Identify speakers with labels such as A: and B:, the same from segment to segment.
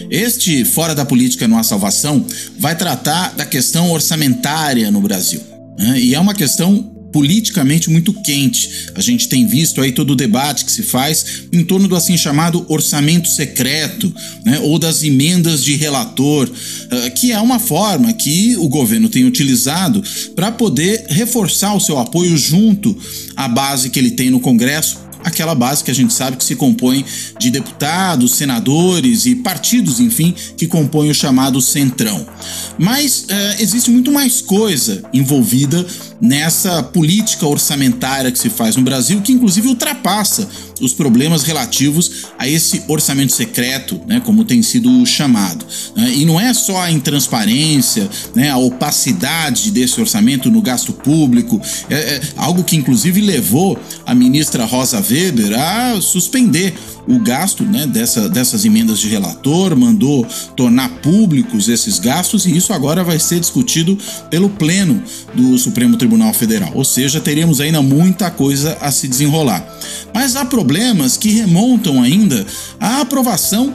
A: Este Fora da Política Não Há Salvação vai tratar da questão orçamentária no Brasil, né? E é uma questão politicamente muito quente. A gente tem visto aí todo o debate que se faz em torno do assim chamado orçamento secreto, né, ou das emendas de relator, que é uma forma que o governo tem utilizado para poder reforçar o seu apoio junto à base que ele tem no Congresso, aquela base que a gente sabe que se compõe de deputados, senadores e partidos, enfim, que compõem o chamado Centrão. Mas existe muito mais coisa envolvida nessa política orçamentária que se faz no Brasil, que inclusive ultrapassa os problemas relativos a esse orçamento secreto, né, como tem sido chamado. E não é só a intransparência, né, a opacidade desse orçamento no gasto público, algo que inclusive levou a ministra Rosa Weber a suspender o gasto, né, dessas emendas de relator, mandou tornar públicos esses gastos, e isso agora vai ser discutido pelo Pleno do Supremo Tribunal Federal. Ou seja, teremos ainda muita coisa a se desenrolar. Mas há problemas que remontam ainda à aprovação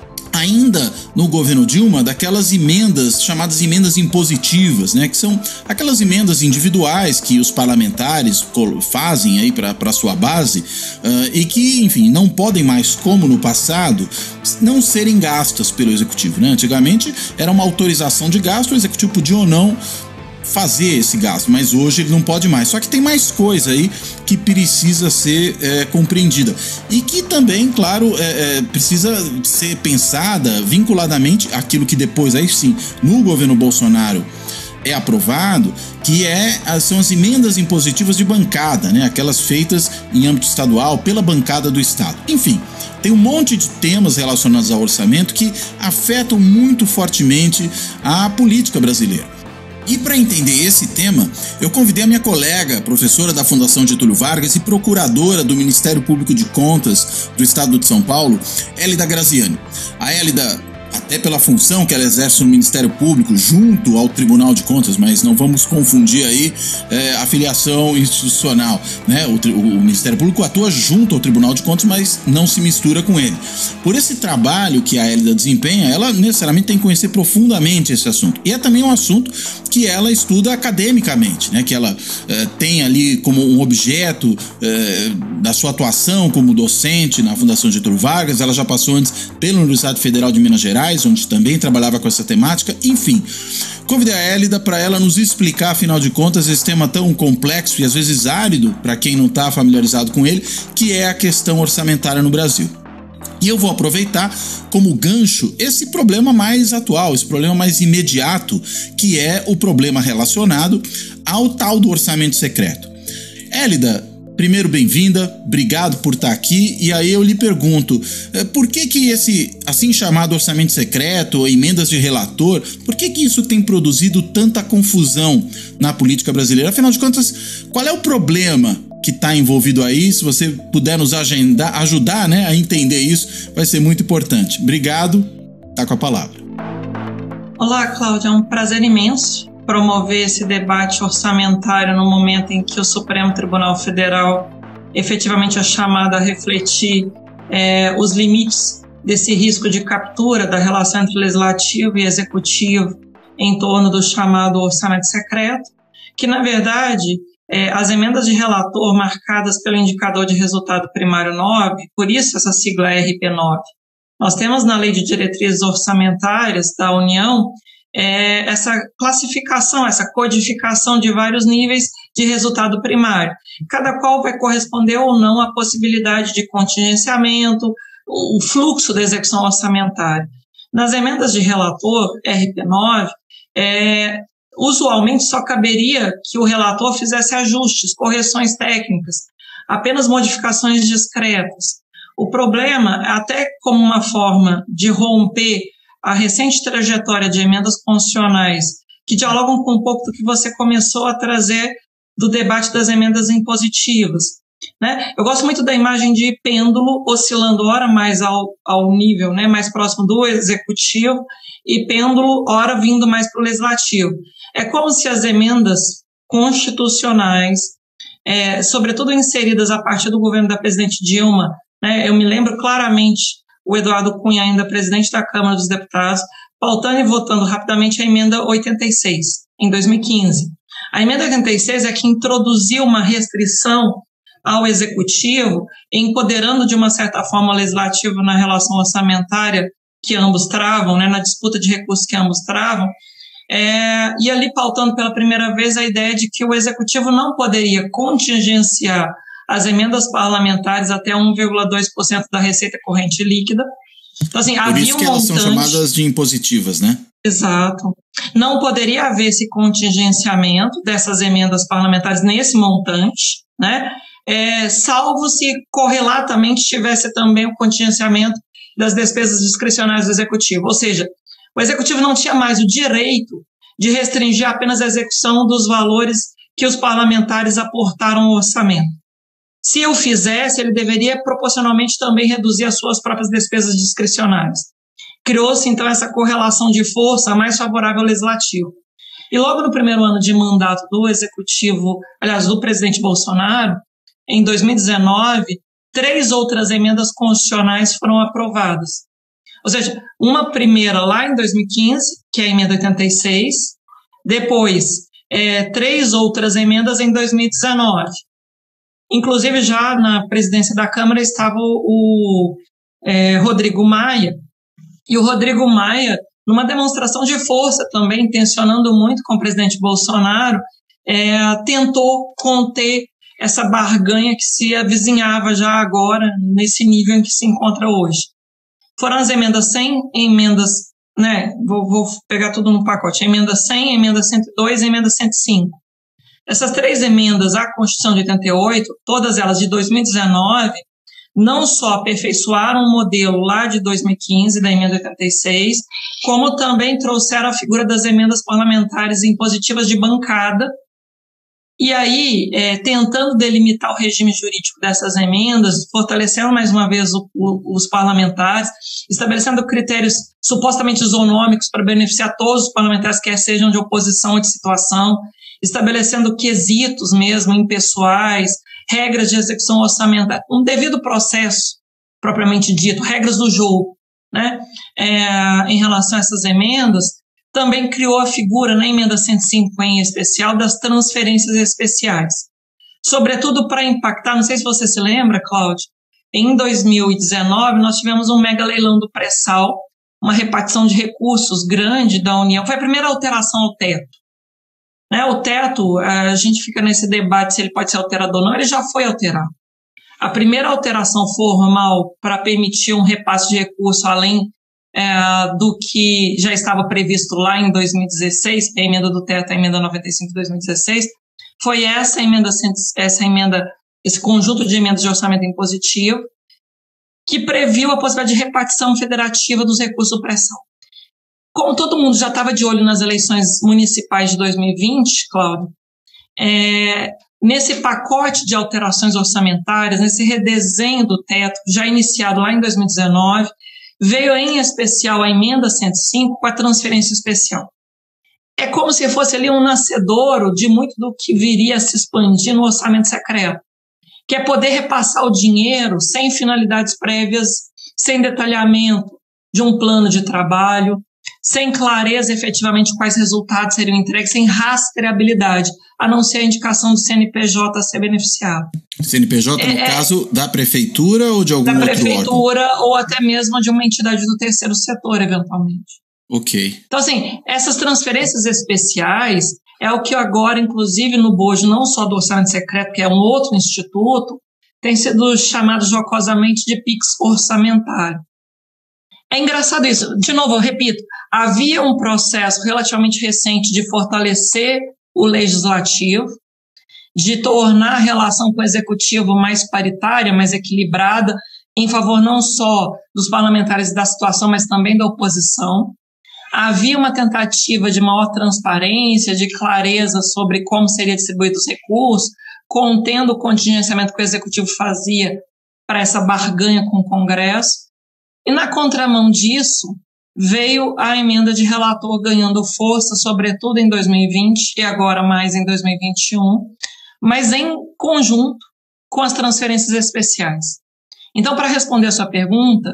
A: ainda no governo Dilma daquelas emendas chamadas emendas impositivas, né, que são aquelas emendas individuais que os parlamentares fazem aí para sua base, e que, enfim, não podem mais, como no passado, não serem gastas pelo executivo, né? Antigamente era uma autorização de gasto, o executivo podia ou não fazer esse gasto, mas hoje ele não pode mais. Só que tem mais coisa aí que precisa ser compreendida e que também, claro, precisa ser pensada vinculadamente àquilo que depois, aí sim, no governo Bolsonaro é aprovado, que são as emendas impositivas de bancada, né? Aquelas feitas em âmbito estadual pela bancada do Estado. Enfim, tem um monte de temas relacionados ao orçamento que afetam muito fortemente a política brasileira. E para entender esse tema, eu convidei a minha colega, professora da Fundação Getúlio Vargas e procuradora do Ministério Público de Contas do Estado de São Paulo, Hélida Graziani. A Hélida, até pela função que ela exerce no Ministério Público junto ao Tribunal de Contas, mas não vamos confundir aí a filiação institucional, né? O Ministério Público atua junto ao Tribunal de Contas, mas não se mistura com ele. Por esse trabalho que a Hélida desempenha, ela necessariamente tem que conhecer profundamente esse assunto. E é também um assunto que ela estuda academicamente, né? Que ela tem ali como um objeto da sua atuação como docente na Fundação Getúlio Vargas. Ela já passou antes pela Universidade Federal de Minas Gerais, onde também trabalhava com essa temática. Enfim, convidei a Hélida para ela nos explicar, afinal de contas, esse tema tão complexo e às vezes árido para quem não está familiarizado com ele, que é a questão orçamentária no Brasil. E eu vou aproveitar como gancho esse problema mais atual, esse problema mais imediato, que é o problema relacionado ao tal do orçamento secreto. Hélida, primeiro, bem-vinda, obrigado por estar aqui. E aí eu lhe pergunto, por que esse assim chamado orçamento secreto ou emendas de relator, por que isso tem produzido tanta confusão na política brasileira? Afinal de contas, qual é o problema que está envolvido aí? Se você puder nos ajudar, né, a entender isso, vai ser muito importante. Obrigado, tá com a palavra.
B: Olá, Cláudia, é um prazer imenso promover esse debate orçamentário no momento em que o Supremo Tribunal Federal efetivamente é chamado a refletir os limites desse risco de captura da relação entre legislativo e executivo em torno do chamado orçamento secreto, que, na verdade, as emendas de relator marcadas pelo indicador de resultado primário 9, por isso essa sigla RP9. Nós temos na Lei de Diretrizes Orçamentárias da União essa classificação, essa codificação de vários níveis de resultado primário, cada qual vai corresponder ou não à possibilidade de contingenciamento, o fluxo da execução orçamentária. Nas emendas de relator, RP9, usualmente só caberia que o relator fizesse ajustes, correções técnicas, apenas modificações discretas. O problema, até como uma forma de romper a recente trajetória de emendas constitucionais, que dialogam com um pouco do que você começou a trazer do debate das emendas impositivas, né? Eu gosto muito da imagem de pêndulo oscilando ora mais ao nível, né, mais próximo do executivo e pêndulo ora vindo mais para o legislativo. É como se as emendas constitucionais, sobretudo inseridas a partir do governo da presidente Dilma, né, eu me lembro claramente o Eduardo Cunha, ainda presidente da Câmara dos Deputados, pautando e votando rapidamente a emenda 86, em 2015. A emenda 86 é que introduziu uma restrição ao Executivo, empoderando de uma certa forma o Legislativo na relação orçamentária que ambos travam, né, na disputa de recursos que ambos travam, e ali pautando pela primeira vez a ideia de que o Executivo não poderia contingenciar as emendas parlamentares até 1,2% da receita corrente líquida. Então, assim,
A: por isso que elas são chamadas de impositivas, né?
B: Exato. Não poderia haver esse contingenciamento dessas emendas parlamentares nesse montante, né? Salvo se correlatamente tivesse também o contingenciamento das despesas discricionárias do Executivo. Ou seja, o Executivo não tinha mais o direito de restringir apenas a execução dos valores que os parlamentares aportaram ao orçamento. Se o fizesse, ele deveria proporcionalmente também reduzir as suas próprias despesas discricionárias. Criou-se, então, essa correlação de força mais favorável ao Legislativo. E logo no primeiro ano de mandato do Executivo, aliás, do presidente Bolsonaro, em 2019, 3 outras emendas constitucionais foram aprovadas. Ou seja, uma primeira lá em 2015, que é a emenda 86, depois 3 outras emendas em 2019. Inclusive, já na presidência da Câmara estava o Rodrigo Maia, e o Rodrigo Maia, numa demonstração de força também, tensionando muito com o presidente Bolsonaro, tentou conter essa barganha que se avizinhava já agora, nesse nível em que se encontra hoje. Foram as emendas 100, emendas, né, vou pegar tudo no pacote, emenda 100, emenda 102 e emenda 105. Essas 3 emendas à Constituição de 88, todas elas de 2019, não só aperfeiçoaram o modelo lá de 2015, da emenda 86, como também trouxeram a figura das emendas parlamentares impositivas de bancada, e aí, tentando delimitar o regime jurídico dessas emendas, fortalecendo mais uma vez os parlamentares, estabelecendo critérios supostamente isonômicos para beneficiar todos os parlamentares, quer sejam de oposição ou de situação, estabelecendo quesitos mesmo impessoais, regras de execução orçamentária, um devido processo, propriamente dito, regras do jogo, né? Em relação a essas emendas, também criou a figura na emenda 105 em especial das transferências especiais. Sobretudo para impactar, não sei se você se lembra, Cláudio, em 2019 nós tivemos um mega leilão do pré-sal, uma repartição de recursos grande da União, foi a primeira alteração ao teto. O teto, a gente fica nesse debate se ele pode ser alterado ou não, ele já foi alterado. A primeira alteração formal para permitir um repasse de recursos além do que já estava previsto lá em 2016, que é a emenda do teto, a emenda 95 de 2016, foi essa emenda, esse conjunto de emendas de orçamento impositivo, que previu a possibilidade de repartição federativa dos recursos do pré-sal. Como todo mundo já estava de olho nas eleições municipais de 2020, Cláudio, nesse pacote de alterações orçamentárias, nesse redesenho do teto, já iniciado lá em 2019, veio em especial a emenda 105 com a transferência especial. É como se fosse ali um nascedouro de muito do que viria a se expandir no orçamento secreto, que é poder repassar o dinheiro sem finalidades prévias, sem detalhamento de um plano de trabalho, sem clareza efetivamente quais resultados seriam entregues, sem rastreabilidade, a não ser a indicação do CNPJ a ser beneficiado.
A: CNPJ, no caso, da prefeitura ou de algum outro órgão? Da prefeitura
B: ou até mesmo de uma entidade do terceiro setor, eventualmente.
A: Ok.
B: Então, assim, essas transferências especiais é o que agora, inclusive, no bojo, não só do orçamento secreto, que é um outro instituto, tem sido chamado jocosamente de PIX orçamentário. É engraçado isso. De novo, eu repito, havia um processo relativamente recente de fortalecer o legislativo, de tornar a relação com o executivo mais paritária, mais equilibrada, em favor não só dos parlamentares da situação, mas também da oposição. Havia uma tentativa de maior transparência, de clareza sobre como seria distribuído os recursos, contendo o contingenciamento que o executivo fazia para essa barganha com o Congresso. E na contramão disso, veio a emenda de relator ganhando força, sobretudo em 2020 e agora mais em 2021, mas em conjunto com as transferências especiais. Então, para responder a sua pergunta,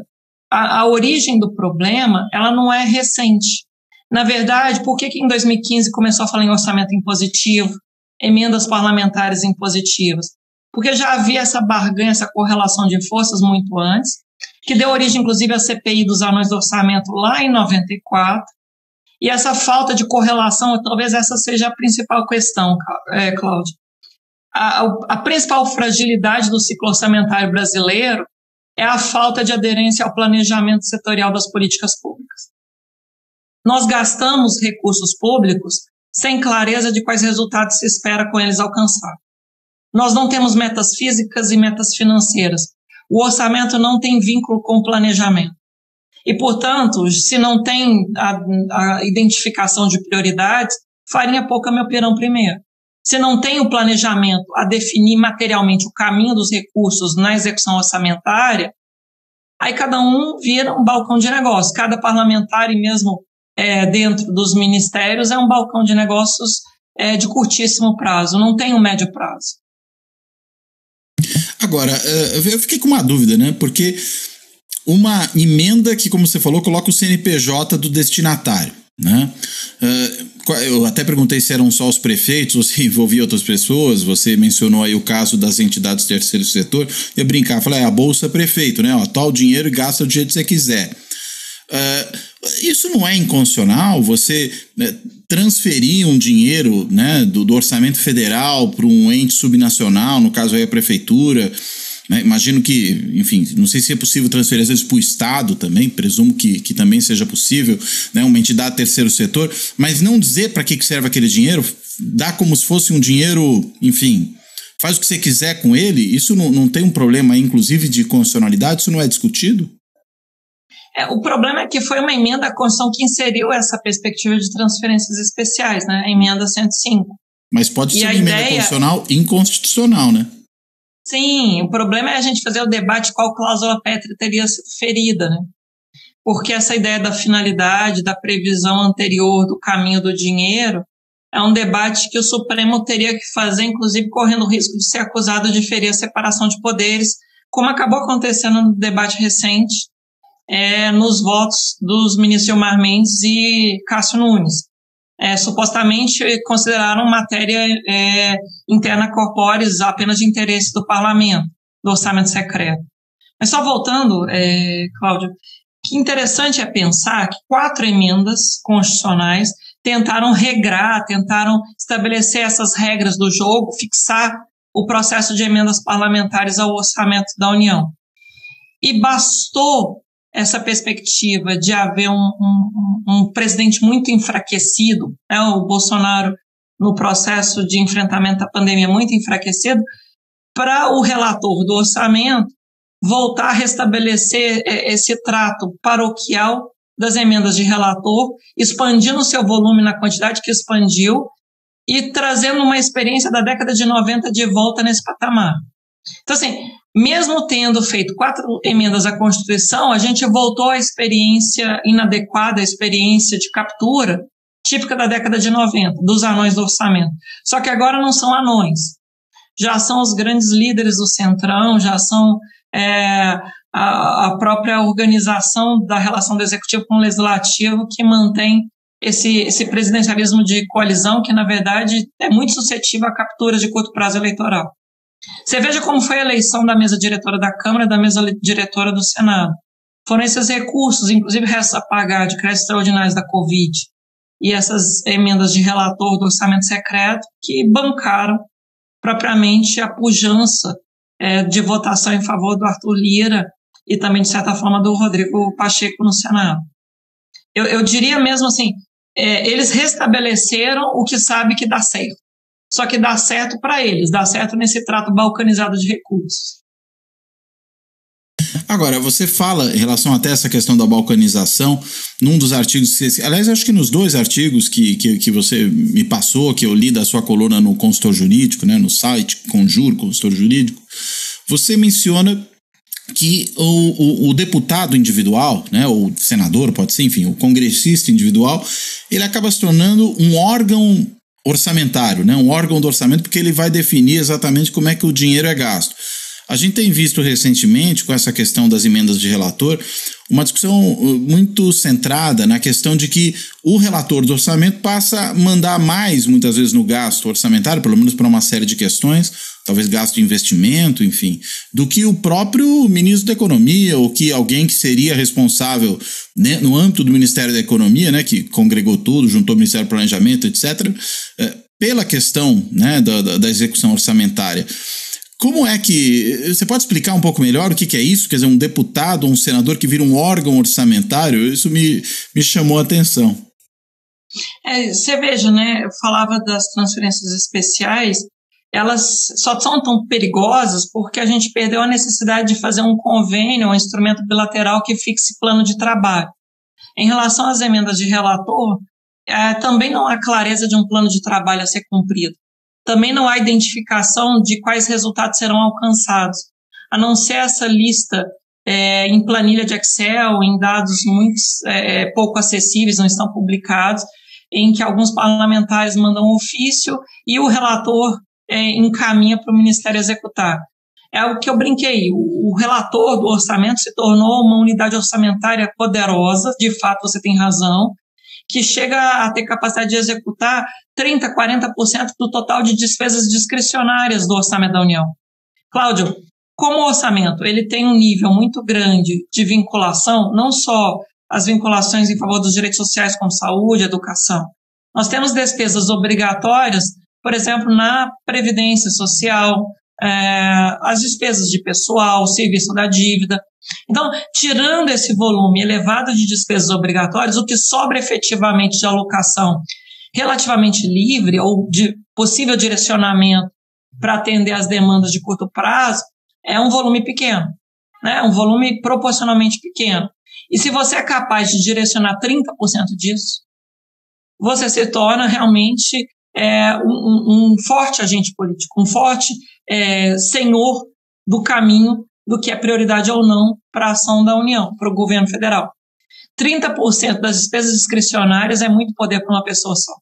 B: a origem do problema, ela não é recente. Na verdade, por que em 2015 começou a falar em orçamento impositivo, emendas parlamentares impositivas? Porque já havia essa barganha, essa correlação de forças muito antes, que deu origem, inclusive, à CPI dos anões do orçamento lá em 94, e essa falta de correlação, talvez essa seja a principal questão, Cláudio. A principal fragilidade do ciclo orçamentário brasileiro é a falta de aderência ao planejamento setorial das políticas públicas. Nós gastamos recursos públicos sem clareza de quais resultados se espera com eles alcançar. Nós não temos metas físicas e metas financeiras. O orçamento não tem vínculo com o planejamento. E, portanto, se não tem a identificação de prioridades, farinha pouca, meu pirão primeiro. Se não tem o planejamento a definir materialmente o caminho dos recursos na execução orçamentária, aí cada um vira um balcão de negócio. Cada parlamentar, e mesmo dentro dos ministérios, é um balcão de negócios de curtíssimo prazo, não tem um médio prazo.
A: Agora, eu fiquei com uma dúvida, né? Porque uma emenda que, como você falou, coloca o CNPJ do destinatário, né? Eu até perguntei se eram só os prefeitos ou se envolvia outras pessoas. Você mencionou aí o caso das entidades do terceiro setor. Eu ia brincar, falei, a Bolsa Prefeito, né? Ó, toma o dinheiro e gasta do jeito que você quiser. Isso não é inconstitucional? Você transferir um dinheiro, né, do orçamento federal para um ente subnacional, no caso aí a prefeitura, né? Imagino que, enfim, não sei se é possível transferir às vezes para o Estado também, presumo que também seja possível, né, uma entidade terceiro setor, mas não dizer para que serve aquele dinheiro, dá como se fosse um dinheiro, enfim, faz o que você quiser com ele, isso não tem um problema aí, inclusive de constitucionalidade, isso não é discutido?
B: O problema é que foi uma emenda à Constituição que inseriu essa perspectiva de transferências especiais, né? A emenda 105.
A: Mas pode ser uma emenda constitucional inconstitucional, né?
B: Sim, o problema é a gente fazer o debate qual cláusula pétrea teria sido ferida, né? Porque essa ideia da finalidade, da previsão anterior do caminho do dinheiro, é um debate que o Supremo teria que fazer, inclusive correndo o risco de ser acusado de ferir a separação de poderes, como acabou acontecendo no debate recente, nos votos dos ministros Gilmar Mendes e Cássio Nunes. Supostamente consideraram matéria interna corporis apenas de interesse do parlamento, do orçamento secreto. Mas só voltando, Cláudio, que interessante é pensar que 4 emendas constitucionais tentaram regrar, tentaram estabelecer essas regras do jogo, fixar o processo de emendas parlamentares ao orçamento da União. E bastou essa perspectiva de haver um presidente muito enfraquecido, né, o Bolsonaro no processo de enfrentamento à pandemia muito enfraquecido, para o relator do orçamento voltar a restabelecer esse trato paroquial das emendas de relator, expandindo seu volume na quantidade que expandiu e trazendo uma experiência da década de 90 de volta nesse patamar. Então, assim, mesmo tendo feito 4 emendas à Constituição, a gente voltou à experiência inadequada, à experiência de captura típica da década de 90, dos anões do orçamento. Só que agora não são anões, já são os grandes líderes do Centrão, já são a própria organização da relação do Executivo com o Legislativo que mantém esse presidencialismo de coalizão que, na verdade, é muito suscetível a capturas de curto prazo eleitoral. Você veja como foi a eleição da mesa diretora da Câmara e da mesa diretora do Senado. Foram esses recursos, inclusive restos a pagar de créditos extraordinários da Covid e essas emendas de relator do orçamento secreto que bancaram propriamente a pujança de votação em favor do Arthur Lira e também, de certa forma, do Rodrigo Pacheco no Senado. Eu diria mesmo assim, eles restabeleceram o que sabe que dá certo. Só que dá certo para eles, dá certo nesse trato balcanizado de recursos.
A: Agora, você fala em relação até essa questão da balcanização, num dos artigos, aliás, acho que nos 2 artigos que você me passou, que eu li da sua coluna no Consultor Jurídico, né, no site Conjur, Consultor Jurídico, você menciona que o deputado individual, né, ou senador, pode ser, enfim, o congressista individual, ele acaba se tornando um órgão orçamentário, né? Um órgão do orçamento, porque ele vai definir exatamente como é que o dinheiro é gasto. A gente tem visto recentemente, com essa questão das emendas de relator, uma discussão muito centrada na questão de que o relator do orçamento passa a mandar mais, muitas vezes, no gasto orçamentário, pelo menos para uma série de questões, talvez gasto de investimento, enfim, do que o próprio ministro da Economia, ou que alguém que seria responsável, né, no âmbito do Ministério da Economia, né, que congregou tudo, juntou o Ministério do Planejamento, etc., pela questão, né, da execução orçamentária. Como é que... Você pode explicar um pouco melhor o que é isso? Quer dizer, um deputado, um senador que vira um órgão orçamentário? Isso me chamou a atenção.
B: Você veja, né? Eu falava das transferências especiais, elas só são tão perigosas porque a gente perdeu a necessidade de fazer um convênio, um instrumento bilateral que fixe plano de trabalho. Em relação às emendas de relator, também não há clareza de um plano de trabalho a ser cumprido. Também não há identificação de quais resultados serão alcançados, a não ser essa lista em planilha de Excel, em dados muito pouco acessíveis, não estão publicados, em que alguns parlamentares mandam ofício e o relator encaminha para o Ministério executar. É o que eu brinquei, o relator do orçamento se tornou uma unidade orçamentária poderosa, de fato você tem razão, que chega a ter capacidade de executar 30%, 40% do total de despesas discricionárias do orçamento da União. Cláudio, como o orçamento ele tem um nível muito grande de vinculação, não só as vinculações em favor dos direitos sociais como saúde, educação, nós temos despesas obrigatórias, por exemplo, na Previdência Social, as despesas de pessoal, serviço da dívida. Então, tirando esse volume elevado de despesas obrigatórias, o que sobra efetivamente de alocação relativamente livre ou de possível direcionamento para atender às demandas de curto prazo é um volume pequeno, né? Um volume proporcionalmente pequeno. E se você é capaz de direcionar 30% disso, você se torna realmente um forte agente político, um forte senhor do caminho do que é prioridade ou não para a ação da União, para o governo federal. 30% das despesas discricionárias é muito poder para uma pessoa só.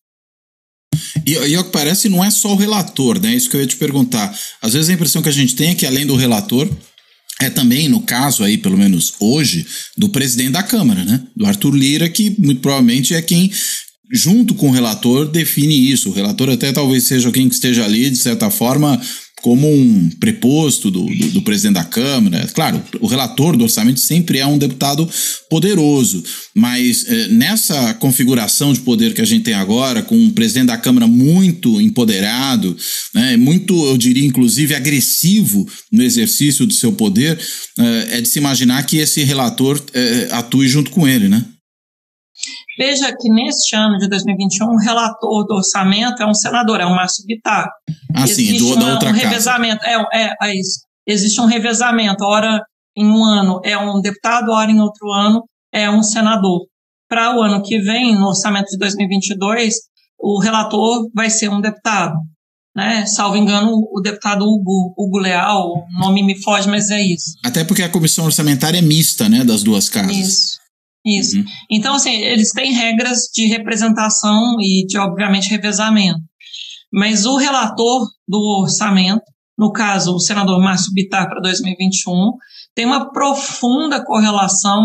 A: E ao que parece, não é só o relator, né? Isso que eu ia te perguntar. Às vezes a impressão que a gente tem é que, além do relator, é também, no caso aí, pelo menos hoje, do presidente da Câmara, né? Do Arthur Lira, que muito provavelmente é quem, junto com o relator, define isso. O relator até talvez seja quem que esteja ali, de certa forma, como um preposto do presidente da Câmara. Claro, o relator do orçamento sempre é um deputado poderoso, mas nessa configuração de poder que a gente tem agora, com um presidente da Câmara muito empoderado, né, muito, eu diria, inclusive, agressivo no exercício do seu poder, é de se imaginar que esse relator atue junto com ele, né?
B: Veja que neste ano de 2021, o relator do orçamento é um senador, é o Márcio Bittar.
A: Sim, da outra
B: revezamento, é isso. Existe um revezamento, ora em um ano é um deputado, ora em outro ano é um senador. Para o ano que vem, no orçamento de 2022, o relator vai ser um deputado, né? Salvo engano, o deputado Hugo Leal, o nome me foge, mas é isso.
A: Até porque a comissão orçamentária é mista, né, das duas casas.
B: Isso. Uhum. Então, assim, eles têm regras de representação e de, obviamente, revezamento. Mas o relator do orçamento, no caso, o senador Márcio Bittar para 2021, tem uma profunda correlação,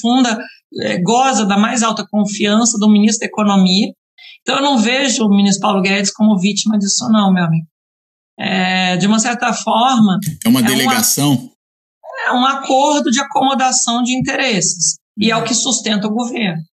B: goza da mais alta confiança do ministro da Economia. Então, eu não vejo o ministro Paulo Guedes como vítima disso, não, meu amigo. De uma certa forma...
A: É uma delegação?
B: É um acordo de acomodação de interesses. E é o que sustenta o governo.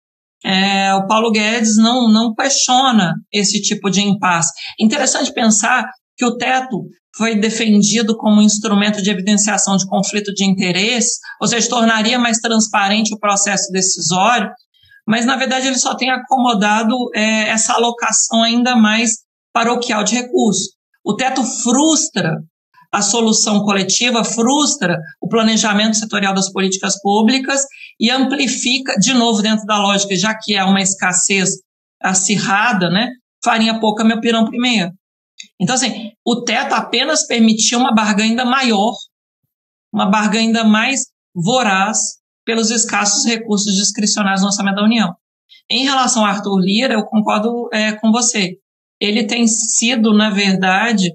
B: O Paulo Guedes não questiona esse tipo de impasse. Interessante pensar que o teto foi defendido como instrumento de evidenciação de conflito de interesse, ou seja, tornaria mais transparente o processo decisório, mas, na verdade, ele só tem acomodado essa alocação ainda mais paroquial de recursos. O teto frustra a solução coletiva, frustra o planejamento setorial das políticas públicas e amplifica, de novo, dentro da lógica, já que é uma escassez acirrada, né, farinha pouca, meu pirão primeiro. Então, assim, o teto apenas permitiu uma barganha ainda maior, uma barganha ainda mais voraz pelos escassos recursos discricionários no orçamento da União. Em relação a Arthur Lira, eu concordo com você. Ele tem sido, na verdade,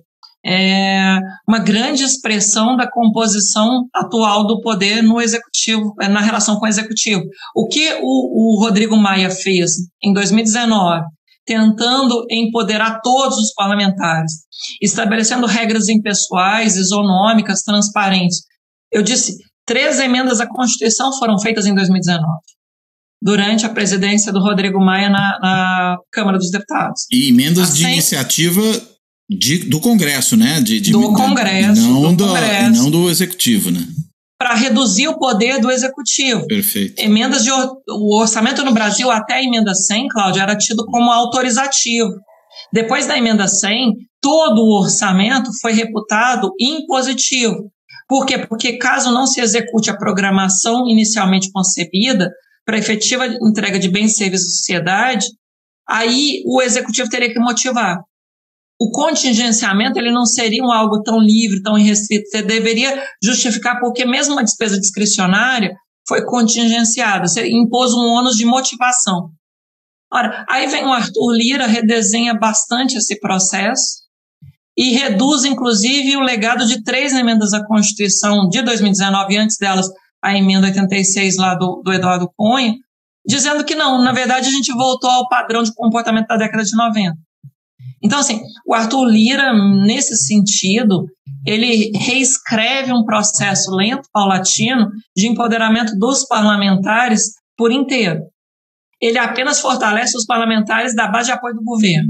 B: uma grande expressão da composição atual do poder no executivo, na relação com o executivo. O que o Rodrigo Maia fez em 2019, tentando empoderar todos os parlamentares, estabelecendo regras impessoais, isonômicas, transparentes. Eu disse, 3 emendas à Constituição foram feitas em 2019, durante a presidência do Rodrigo Maia na Câmara dos Deputados.
A: E emendas de iniciativa do Congresso, né?
B: Do Congresso.
A: Não do Executivo, né?
B: Para reduzir o poder do Executivo.
A: Perfeito.
B: O orçamento no Brasil, até a emenda 100, Cláudia, era tido como autorizativo. Depois da emenda 100, todo o orçamento foi reputado impositivo. Por quê? Porque caso não se execute a programação inicialmente concebida para efetiva entrega de bens e serviços à sociedade, aí o Executivo teria que motivar. O contingenciamento ele não seria algo tão livre, tão irrestrito. Você deveria justificar porque mesmo uma despesa discricionária foi contingenciada. Você impôs um ônus de motivação. Ora, aí vem o Arthur Lira, redesenha bastante esse processo e reduz, inclusive, o legado de 3 emendas à Constituição de 2019, e antes delas a emenda 86 lá do Eduardo Cunha, dizendo que não, na verdade a gente voltou ao padrão de comportamento da década de 90. Então, assim, o Arthur Lira, nesse sentido, ele reescreve um processo lento, paulatino, de empoderamento dos parlamentares por inteiro. Ele apenas fortalece os parlamentares da base de apoio do governo.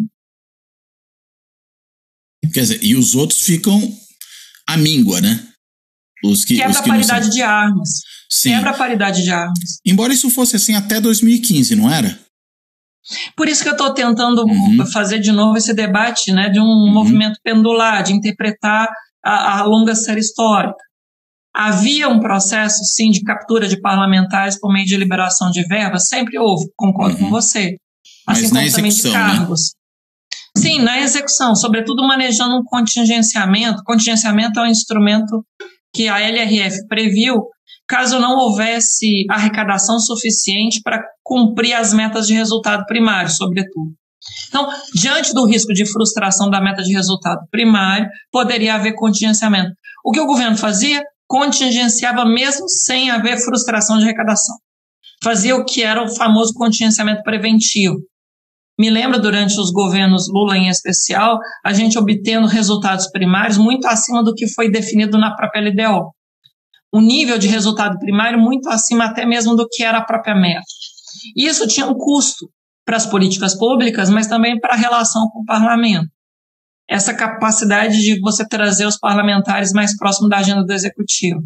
A: Quer dizer, e os outros ficam à míngua, né?
B: Quebra a paridade de armas.
A: Sim.
B: Quebra a paridade de armas.
A: Embora isso fosse assim até 2015, não era?
B: Por isso que eu estou tentando fazer de novo esse debate, né, de um movimento pendular, de interpretar a longa série histórica. Havia um processo, sim, de captura de parlamentares por meio de liberação de verbas, sempre houve, concordo com você. Assim como também de cargos. Né? Sim, na execução, sobretudo manejando um contingenciamento. Contingenciamento é um instrumento que a LRF previu caso não houvesse arrecadação suficiente para cumprir as metas de resultado primário, sobretudo. Então, diante do risco de frustração da meta de resultado primário, poderia haver contingenciamento. O que o governo fazia? Contingenciava mesmo sem haver frustração de arrecadação. Fazia o que era o famoso contingenciamento preventivo. Me lembro, durante os governos Lula em especial, a gente obtendo resultados primários muito acima do que foi definido na própria LDO. Um nível de resultado primário muito acima até mesmo do que era a própria meta. Isso tinha um custo para as políticas públicas, mas também para a relação com o parlamento. Essa capacidade de você trazer os parlamentares mais próximos da agenda do executivo.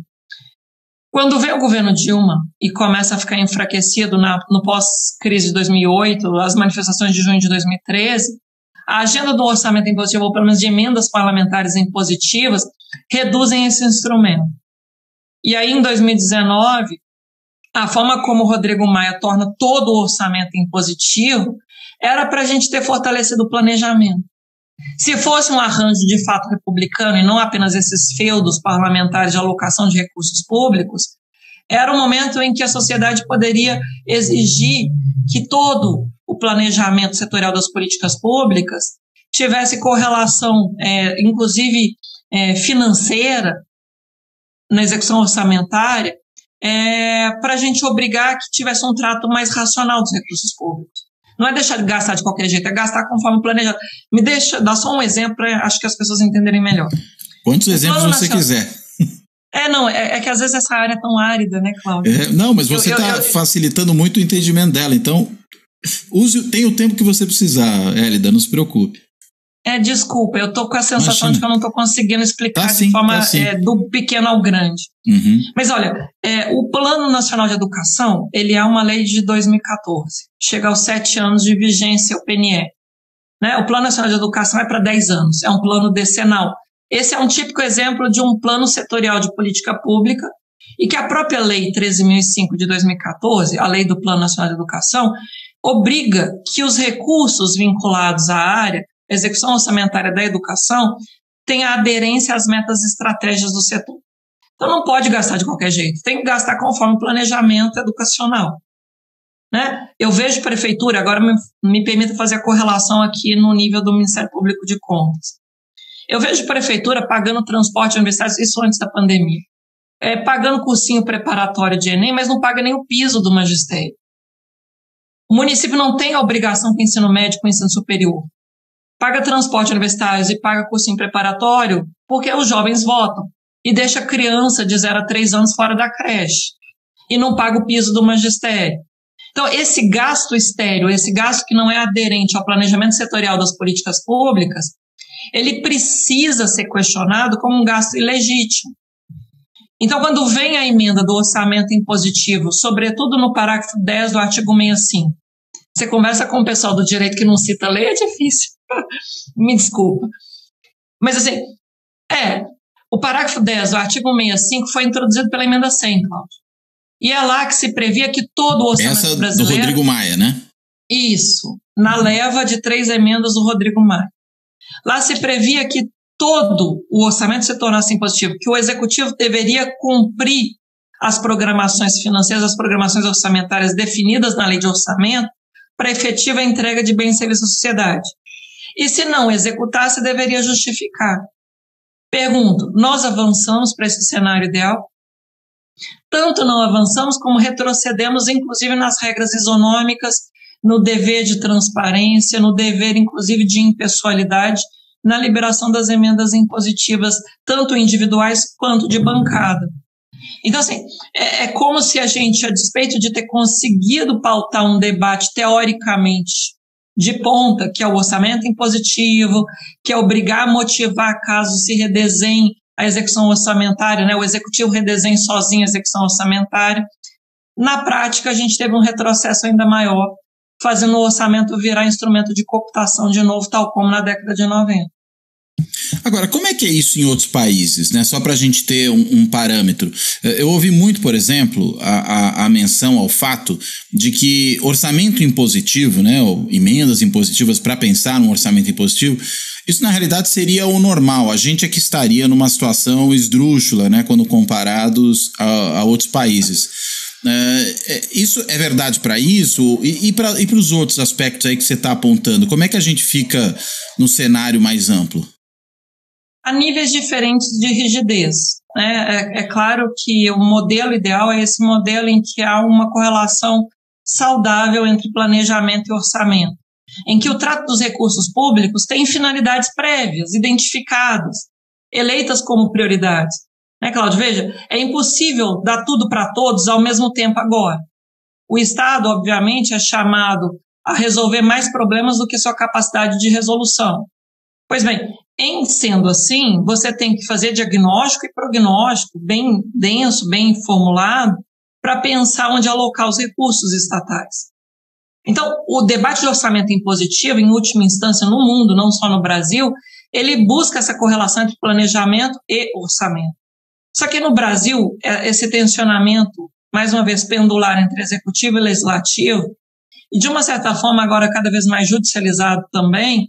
B: Quando vem o governo Dilma e começa a ficar enfraquecido no pós-crise de 2008, as manifestações de junho de 2013, a agenda do orçamento impositivo, ou pelo menos de emendas parlamentares impositivas, reduzem esse instrumento. E aí, em 2019, a forma como o Rodrigo Maia torna todo o orçamento impositivo era para a gente ter fortalecido o planejamento. Se fosse um arranjo de fato republicano e não apenas esses feudos parlamentares de alocação de recursos públicos, era um momento em que a sociedade poderia exigir que todo o planejamento setorial das políticas públicas tivesse correlação, inclusive financeira, na execução orçamentária, para a gente obrigar que tivesse um trato mais racional dos recursos públicos. Não é deixar de gastar de qualquer jeito, é gastar conforme planejado. Dá só um exemplo, acho que as pessoas entenderem melhor.
A: Quantos exemplos você quiser.
B: É que às vezes essa área é tão árida, né, Cláudio?
A: Não, mas você está facilitando muito o entendimento dela, então tenha o tempo que você precisar, Hélida, não se preocupe.
B: Desculpa, eu estou com a sensação de que eu não estou conseguindo explicar
A: de
B: forma do pequeno ao grande. Mas olha, o Plano Nacional de Educação, ele é uma lei de 2014, chega aos 7 anos de vigência, o PNE. Né? O Plano Nacional de Educação é para 10 anos, é um plano decenal. Esse é um típico exemplo de um plano setorial de política pública e que a própria Lei 13.005 de 2014, a Lei do Plano Nacional de Educação, obriga que os recursos vinculados à área execução orçamentária da educação tem a aderência às metas estratégicas do setor. Então não pode gastar de qualquer jeito, tem que gastar conforme o planejamento educacional. Né? Eu vejo prefeitura, agora me permita fazer a correlação aqui no nível do Ministério Público de Contas. Eu vejo prefeitura pagando transporte universitário, isso antes da pandemia, pagando cursinho preparatório de Enem, mas não paga nem o piso do magistério. O município não tem a obrigação com o ensino médio, com o ensino superior. Paga transporte universitário e paga cursinho preparatório porque os jovens votam e deixa a criança de 0 a 3 anos fora da creche e não paga o piso do magistério. Então, esse gasto estéril, esse gasto que não é aderente ao planejamento setorial das políticas públicas, ele precisa ser questionado como um gasto ilegítimo. Então, quando vem a emenda do orçamento impositivo, sobretudo no parágrafo 10 do artigo 65, você conversa com o pessoal do direito que não cita lei, é difícil. Me desculpa. Mas, assim, o parágrafo 10 do artigo 65 foi introduzido pela emenda 100, Cláudio. E é lá que se previa que todo o orçamento brasileiro...
A: do Rodrigo Maia, né?
B: Isso, na leva de 3 emendas do Rodrigo Maia. Lá se previa que todo o orçamento se tornasse impositivo, que o executivo deveria cumprir as programações financeiras, as programações orçamentárias definidas na lei de orçamento para efetiva entrega de bens e serviços à sociedade. E se não executasse, deveria justificar. Pergunto, nós avançamos para esse cenário ideal? Tanto não avançamos como retrocedemos, inclusive nas regras isonômicas, no dever de transparência, no dever, inclusive, de impessoalidade, na liberação das emendas impositivas, tanto individuais quanto de bancada. Então, assim, é como se a gente, a despeito de ter conseguido pautar um debate teoricamente de ponta, que é o orçamento impositivo, que é obrigar a motivar caso se redesenhe a execução orçamentária, né? O executivo redesenhe sozinho a execução orçamentária. Na prática, a gente teve um retrocesso ainda maior, fazendo o orçamento virar instrumento de cooptação de novo, tal como na década de 90.
A: Agora, como é que é isso em outros países, né? Só para a gente ter um parâmetro. Eu ouvi muito, por exemplo, a menção ao fato de que orçamento impositivo, né, ou emendas impositivas para pensar num orçamento impositivo, isso na realidade seria o normal. A gente é que estaria numa situação esdrúxula, né, quando comparados a outros países. Isso é verdade para isso? E para os outros aspectos aí que você está apontando? Como é que a gente fica no cenário mais amplo?
B: Há níveis diferentes de rigidez, né? É claro que o modelo ideal é esse modelo em que há uma correlação saudável entre planejamento e orçamento, em que o trato dos recursos públicos tem finalidades prévias, identificadas, eleitas como prioridades. Né, Cláudio? Veja, é impossível dar tudo para todos ao mesmo tempo agora. O Estado, obviamente, é chamado a resolver mais problemas do que sua capacidade de resolução. Pois bem, em sendo assim, você tem que fazer diagnóstico e prognóstico bem denso, bem formulado, para pensar onde alocar os recursos estatais. Então, o debate de orçamento impositivo, em última instância no mundo, não só no Brasil, ele busca essa correlação entre planejamento e orçamento. Só que no Brasil, esse tensionamento, mais uma vez, pendular entre executivo e legislativo, e de uma certa forma agora cada vez mais judicializado também,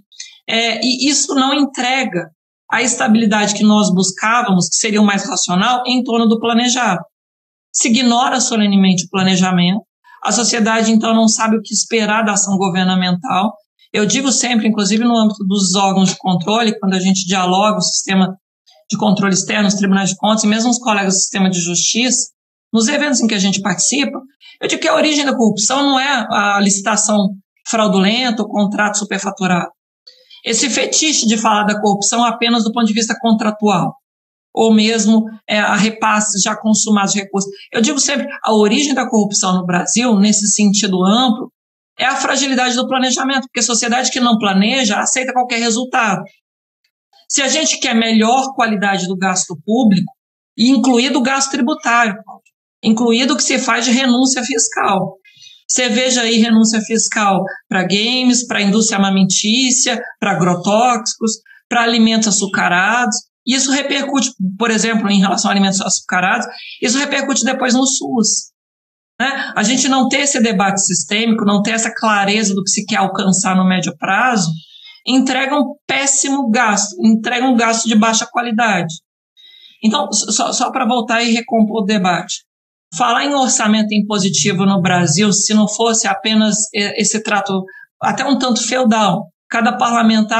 B: e isso não entrega a estabilidade que nós buscávamos, que seria o mais racional, em torno do planejado. Se ignora solenemente o planejamento, a sociedade então não sabe o que esperar da ação governamental. Eu digo sempre, inclusive no âmbito dos órgãos de controle, quando a gente dialoga o sistema de controle externo, os tribunais de contas e mesmo os colegas do sistema de justiça, nos eventos em que a gente participa, eu digo que a origem da corrupção não é a licitação fraudulenta, o contrato superfaturado. Esse fetiche de falar da corrupção apenas do ponto de vista contratual, ou mesmo a repasses já consumados de recursos. Eu digo sempre, a origem da corrupção no Brasil, nesse sentido amplo, é a fragilidade do planejamento, porque a sociedade que não planeja aceita qualquer resultado. Se a gente quer melhor qualidade do gasto público, incluído o gasto tributário, incluído o que se faz de renúncia fiscal. Você veja aí renúncia fiscal para games, para indústria armamentícia, para agrotóxicos, para alimentos açucarados. Isso repercute, por exemplo, em relação a alimentos açucarados, isso repercute depois no SUS. Né? A gente não ter esse debate sistêmico, não ter essa clareza do que se quer alcançar no médio prazo, entrega um péssimo gasto, entrega um gasto de baixa qualidade. Então, só para voltar e recompor o debate, falar em orçamento impositivo no Brasil, se não fosse apenas esse trato até um tanto feudal, cada parlamentar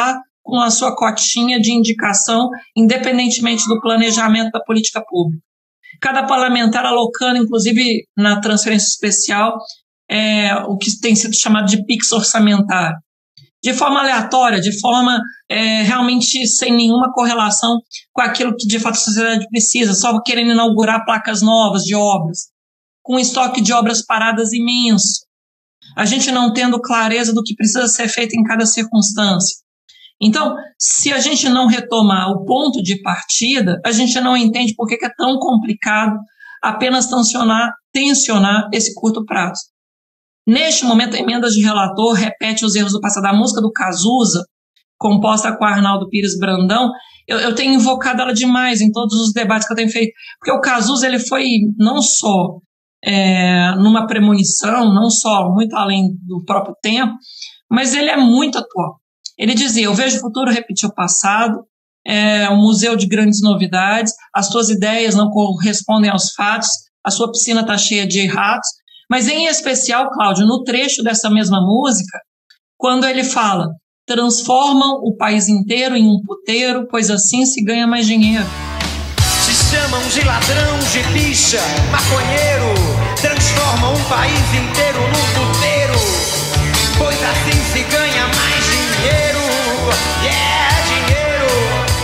B: com a sua cotinha de indicação, independentemente do planejamento da política pública. Cada parlamentar alocando, inclusive na transferência especial, o que tem sido chamado de PIX orçamentário. De forma aleatória, de forma realmente sem nenhuma correlação com aquilo que de fato a sociedade precisa, só querendo inaugurar placas novas de obras, com um estoque de obras paradas imenso. A gente não tendo clareza do que precisa ser feito em cada circunstância. Então, se a gente não retomar o ponto de partida, a gente não entende por que é tão complicado apenas tensionar esse curto prazo. Neste momento, a emenda de relator repete os erros do passado. A música do Cazuza, composta com Arnaldo Pires Brandão, eu tenho invocado ela demais em todos os debates que eu tenho feito, porque o Cazuza ele foi não só numa premonição, não só muito além do próprio tempo, mas ele é muito atual. Ele dizia: eu vejo o futuro repetir o passado, um museu de grandes novidades, as tuas ideias não correspondem aos fatos, a sua piscina está cheia de ratos, mas em especial, Cláudio, no trecho dessa mesma música, quando ele fala: transformam o país inteiro em um puteiro, pois assim se ganha mais dinheiro.
C: Se chamam de ladrão, de bicha, maconheiro, transformam um país inteiro num puteiro, pois assim se ganha mais dinheiro, dinheiro.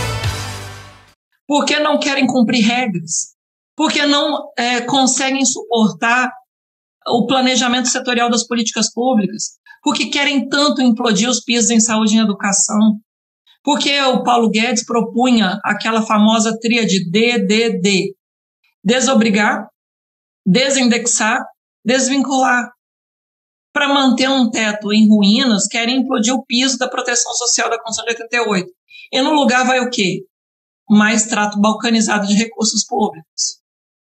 B: Porque não querem cumprir regras, porque não conseguem suportar o planejamento setorial das políticas públicas, porque querem tanto implodir os pisos em saúde e em educação, porque o Paulo Guedes propunha aquela famosa tríade DDD: desobrigar, desindexar, desvincular. Para manter um teto em ruínas, querem implodir o piso da proteção social da Constituição de 88. E no lugar vai o quê? Mais trato balcanizado de recursos públicos.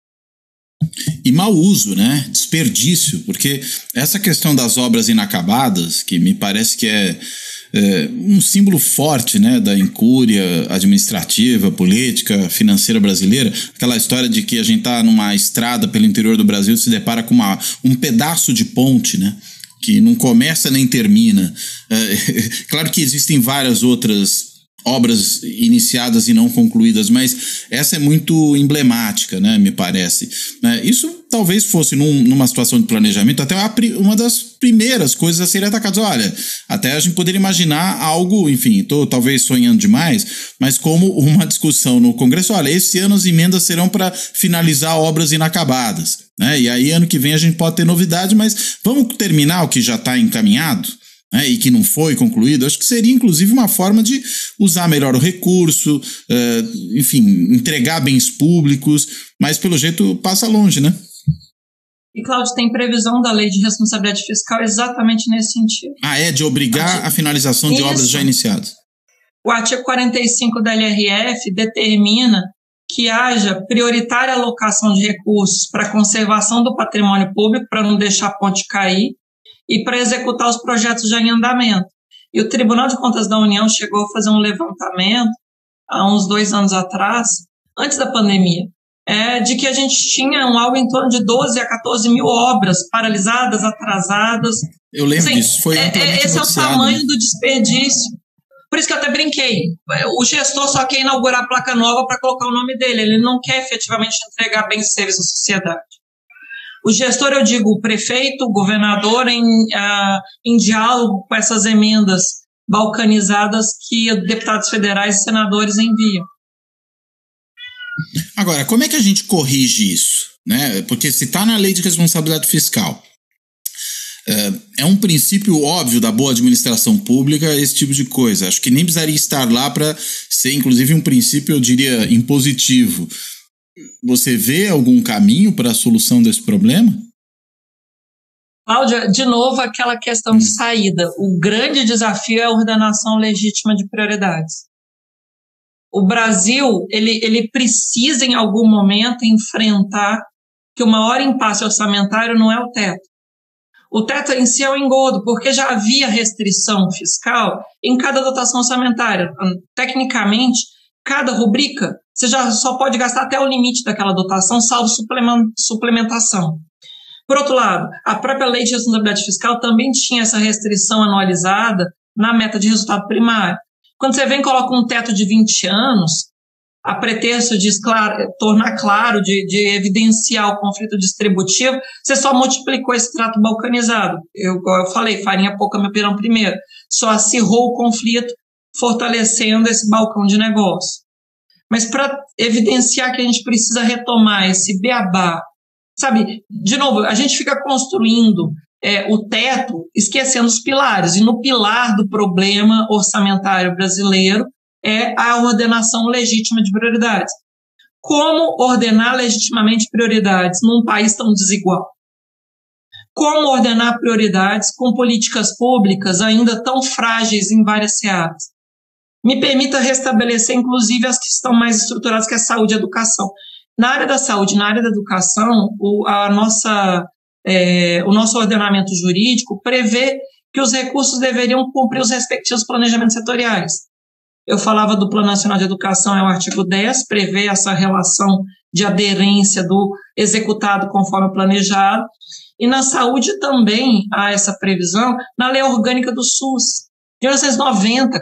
A: E mau uso, né? Desperdício, porque essa questão das obras inacabadas, que me parece que é um símbolo forte, né, da incúria administrativa, política, financeira brasileira, aquela história de que a gente está numa estrada pelo interior do Brasil e se depara com um pedaço de ponte, né, que não começa nem termina. Claro que existem várias outras obras iniciadas e não concluídas, mas essa é muito emblemática, né, me parece. Isso talvez fosse numa situação de planejamento até uma das primeiras coisas a serem atacadas. Olha, até a gente poderia imaginar algo, enfim, estou talvez sonhando demais, mas como uma discussão no Congresso: olha, esse ano as emendas serão para finalizar obras inacabadas, né? E aí ano que vem a gente pode ter novidade, mas vamos terminar o que já está encaminhado, e que não foi concluído. Acho que seria inclusive uma forma de usar melhor o recurso, enfim, entregar bens públicos, mas pelo jeito passa longe, né?
B: E, Cláudio, tem previsão da lei de responsabilidade fiscal exatamente nesse sentido.
A: De obrigar a finalização de obras já iniciadas.
B: O artigo 45 da LRF determina que haja prioritária alocação de recursos para a conservação do patrimônio público, para não deixar a ponte cair, e para executar os projetos já em andamento. E o Tribunal de Contas da União chegou a fazer um levantamento há uns 2 anos atrás, antes da pandemia, de que a gente tinha algo em torno de 12 a 14 mil obras paralisadas, atrasadas.
A: Eu lembro disso, foi
B: esse é o tamanho do desperdício. Por isso que eu até brinquei. O gestor só quer inaugurar a placa nova para colocar o nome dele, ele não quer efetivamente entregar bens e serviços à sociedade. O gestor, eu digo, o prefeito, o governador, em diálogo com essas emendas balcanizadas que deputados federais e senadores enviam.
A: Agora, como é que a gente corrige isso, né? Porque se está na lei de responsabilidade fiscal, é um princípio óbvio da boa administração pública esse tipo de coisa. Acho que nem precisaria estar lá para ser, inclusive, um princípio, eu diria, impositivo. Você vê algum caminho para a solução desse problema?
B: Cláudia, de novo, aquela questão de saída. O grande desafio é a ordenação legítima de prioridades. O Brasil, ele precisa, em algum momento, enfrentar que o maior impasse orçamentário não é o teto. O teto em si é o engodo, porque já havia restrição fiscal em cada dotação orçamentária. Tecnicamente, cada rubrica, você já só pode gastar até o limite daquela dotação, salvo suplementação. Por outro lado, a própria lei de responsabilidade fiscal também tinha essa restrição anualizada na meta de resultado primário. Quando você vem e coloca um teto de 20 anos, a pretexto de tornar claro, de evidenciar o conflito distributivo, você só multiplicou esse trato balcanizado. Eu falei, farinha pouca, meu pirão primeiro. Só acirrou o conflito, fortalecendo esse balcão de negócio. Mas para evidenciar que a gente precisa retomar esse beabá, sabe, de novo, a gente fica construindo o teto, esquecendo os pilares, e no pilar do problema orçamentário brasileiro é a ordenação legítima de prioridades. Como ordenar legitimamente prioridades num país tão desigual? Como ordenar prioridades com políticas públicas ainda tão frágeis em várias searas? Me permita restabelecer, inclusive, as que estão mais estruturadas, que é saúde e educação. Na área da saúde, na área da educação, o nosso ordenamento jurídico prevê que os recursos deveriam cumprir os respectivos planejamentos setoriais. Eu falava do Plano Nacional de Educação, é o artigo 10, prevê essa relação de aderência do executado conforme planejado, e na saúde também há essa previsão na Lei Orgânica do SUS, de 1990.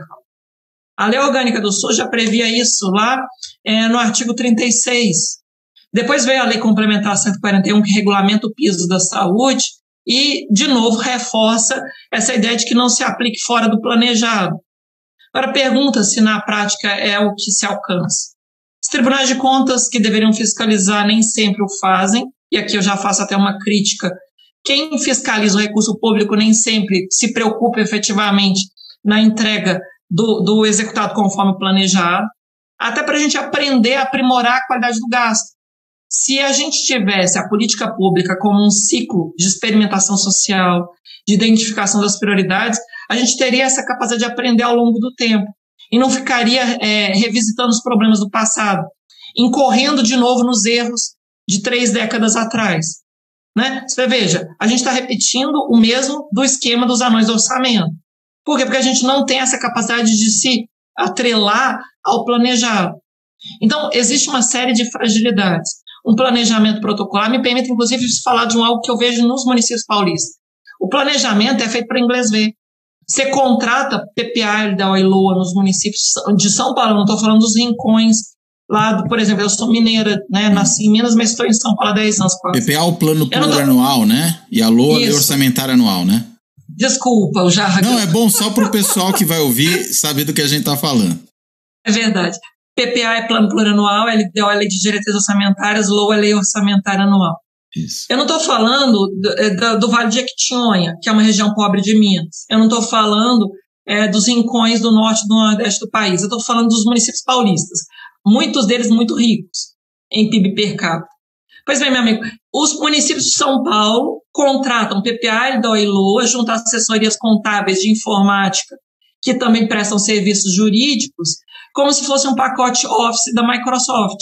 B: A Lei Orgânica do SUS já previa isso lá no artigo 36. Depois veio a Lei Complementar 141, que regulamenta o piso da saúde, e, de novo, reforça essa ideia de que não se aplique fora do planejado. Agora, pergunta se na prática é o que se alcança. Os tribunais de contas que deveriam fiscalizar nem sempre o fazem, e aqui eu já faço até uma crítica. Quem fiscaliza o recurso público nem sempre se preocupa efetivamente na entrega do executado conforme planejado, até para a gente aprender a aprimorar a qualidade do gasto. Se a gente tivesse a política pública como um ciclo de experimentação social, de identificação das prioridades, a gente teria essa capacidade de aprender ao longo do tempo e não ficaria revisitando os problemas do passado, incorrendo de novo nos erros de 3 décadas atrás. Né? Você veja, a gente está repetindo o mesmo do esquema dos anões do orçamento. Por quê? Porque a gente não tem essa capacidade de se atrelar ao planejado. Então, existe uma série de fragilidades. Um planejamento protocolar me permite, inclusive, falar de algo que eu vejo nos municípios paulistas. O planejamento é feito para inglês ver. Você contrata PPA da LOA nos municípios de São Paulo, não estou falando dos rincões lá, por exemplo, eu sou mineira, né, nasci em Minas, mas estou em São Paulo há 10 anos quase.
A: PPA é o plano plurianual, né? E a LOA é orçamentária anual, né?
B: Desculpa, o jargão.
A: Não, é bom só para o pessoal que vai ouvir saber do que a gente está falando.
B: É verdade. PPA é plano plurianual, LDO é lei de diretrizes orçamentárias, LOA é lei orçamentária anual.
A: Isso.
B: Eu não estou falando do Vale de Jequitinhonha, que é uma região pobre de Minas. Eu não estou falando dos rincões do norte e do nordeste do país. Eu estou falando dos municípios paulistas. Muitos deles muito ricos em PIB per capita. Pois bem, meu amigo, os municípios de São Paulo contratam PPA, LDO e LOA junto às assessorias contábeis de informática, que também prestam serviços jurídicos, como se fosse um pacote Office da Microsoft.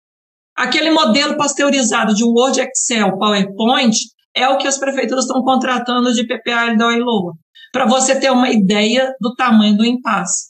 B: Aquele modelo pasteurizado de Word, Excel, PowerPoint é o que as prefeituras estão contratando de PPA, LDO e LOA, para você ter uma ideia do tamanho do impasse.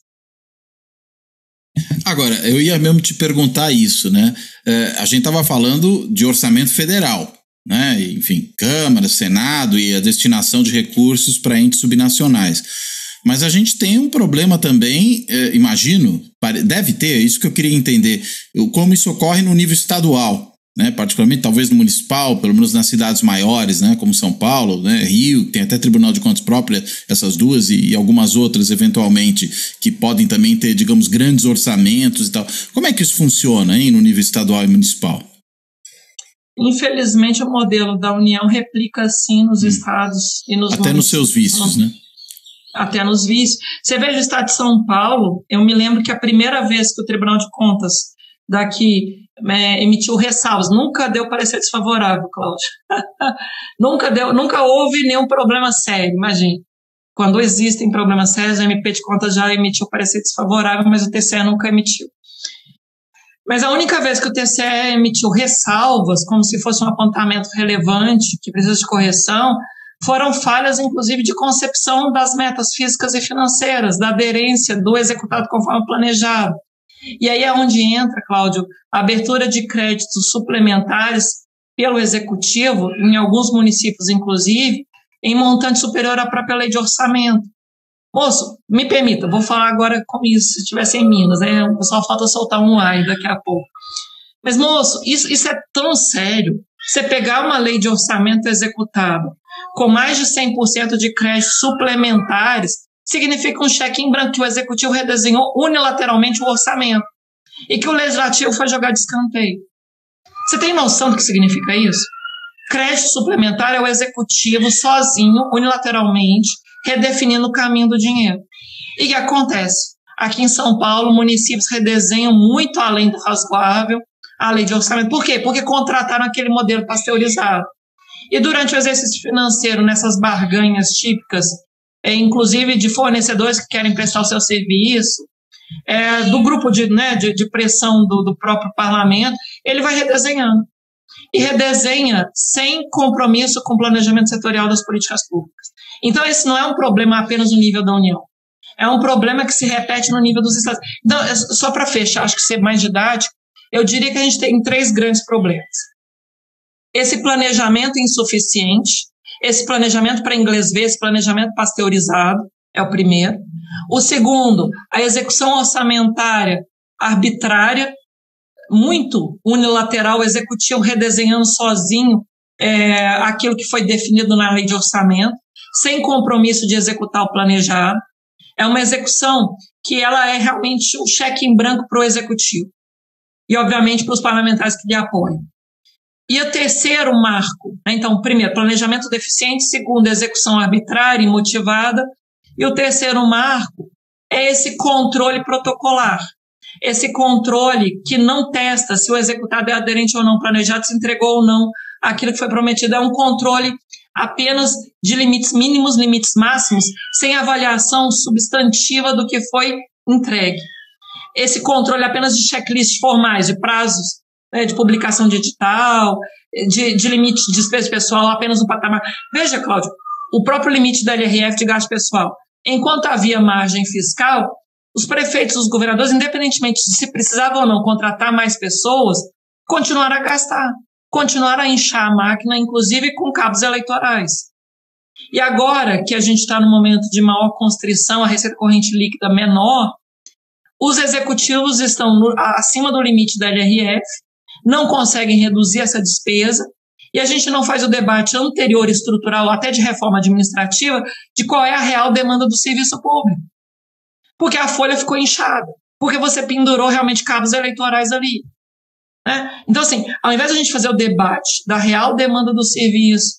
A: Agora, eu ia mesmo te perguntar isso, né? A gente estava falando de orçamento federal, né? Enfim, Câmara, Senado e a destinação de recursos para entes subnacionais. Mas a gente tem um problema também, imagino, deve ter, é isso que eu queria entender, como isso ocorre no nível estadual, né? Particularmente talvez no municipal, pelo menos nas cidades maiores, né? Como São Paulo, né? Rio, tem até Tribunal de Contas própria, essas duas e algumas outras eventualmente, que podem também ter, digamos, grandes orçamentos e tal. Como é que isso funciona, hein, no nível estadual e municipal?
B: Infelizmente o modelo da União replica sim nos estados e nos
A: até nos seus vícios, né?
B: Até nos vícios. Você veja o estado de São Paulo, eu me lembro que a primeira vez que o Tribunal de Contas daqui emitiu ressalvas, nunca deu parecer desfavorável, Cláudio. nunca houve nenhum problema sério, imagine. Quando existem problemas sérios, a MP de Contas já emitiu parecer desfavorável, mas o TCE nunca emitiu. Mas a única vez que o TCE emitiu ressalvas, como se fosse um apontamento relevante, que precisa de correção, foram falhas, inclusive, de concepção das metas físicas e financeiras, da aderência do executado conforme planejado. E aí é onde entra, Cláudio, a abertura de créditos suplementares pelo Executivo, em alguns municípios, inclusive, em montante superior à própria lei de orçamento. Moço, me permita, vou falar agora como isso, se estivesse em Minas, né? O pessoal falta soltar um ai daqui a pouco. Mas, moço, isso é tão sério. Você pegar uma lei de orçamento executada com mais de 100% de créditos suplementares, significa um cheque em branco que o executivo redesenhou unilateralmente o orçamento e que o legislativo foi jogar de escanteio. Você tem noção do que significa isso? Crédito suplementar é o executivo sozinho, unilateralmente, redefinindo o caminho do dinheiro. E o que acontece? Aqui em São Paulo, municípios redesenham muito além do razoável a lei de orçamento. Por quê? Porque contrataram aquele modelo pasteurizado. E durante o exercício financeiro, nessas barganhas típicas, inclusive de fornecedores que querem prestar o seu serviço, do grupo de pressão do próprio parlamento, ele vai redesenhando. E redesenha sem compromisso com o planejamento setorial das políticas públicas. Então, esse não é um problema apenas no nível da União. É um problema que se repete no nível dos estados. Então, só para fechar, acho que ser mais didático, eu diria que a gente tem 3 grandes problemas. Esse planejamento insuficiente, esse planejamento para inglês ver, esse planejamento pasteurizado, é o primeiro. O segundo, a execução orçamentária arbitrária, muito unilateral, o executivo redesenhando sozinho aquilo que foi definido na lei de orçamento, sem compromisso de executar o planejado. É uma execução que ela é realmente um cheque em branco para o executivo e, obviamente, para os parlamentares que lhe apoiam. E o terceiro marco, né? Então, primeiro, planejamento deficiente, segundo, execução arbitrária e motivada, e o terceiro marco é esse controle protocolar, esse controle que não testa se o executado é aderente ou não planejado, se entregou ou não aquilo que foi prometido. É um controle apenas de limites mínimos, limites máximos, sem avaliação substantiva do que foi entregue. Esse controle apenas de checklists formais, de prazos, né, de publicação de edital, de limite de despesa pessoal, apenas no patamar. Veja, Cláudio, o próprio limite da LRF de gasto pessoal. Enquanto havia margem fiscal, os prefeitos, os governadores, independentemente de se precisavam ou não contratar mais pessoas, continuaram a gastar, continuaram a inchar a máquina, inclusive com cabos eleitorais. E agora que a gente está no momento de maior constrição, a receita corrente líquida menor, os executivos estão acima do limite da LRF, não conseguem reduzir essa despesa, e a gente não faz o debate anterior estrutural, até de reforma administrativa, de qual é a real demanda do serviço público. Porque a folha ficou inchada, porque você pendurou realmente cabos eleitorais ali. Né? Então, assim, ao invés de a gente fazer o debate da real demanda do serviço,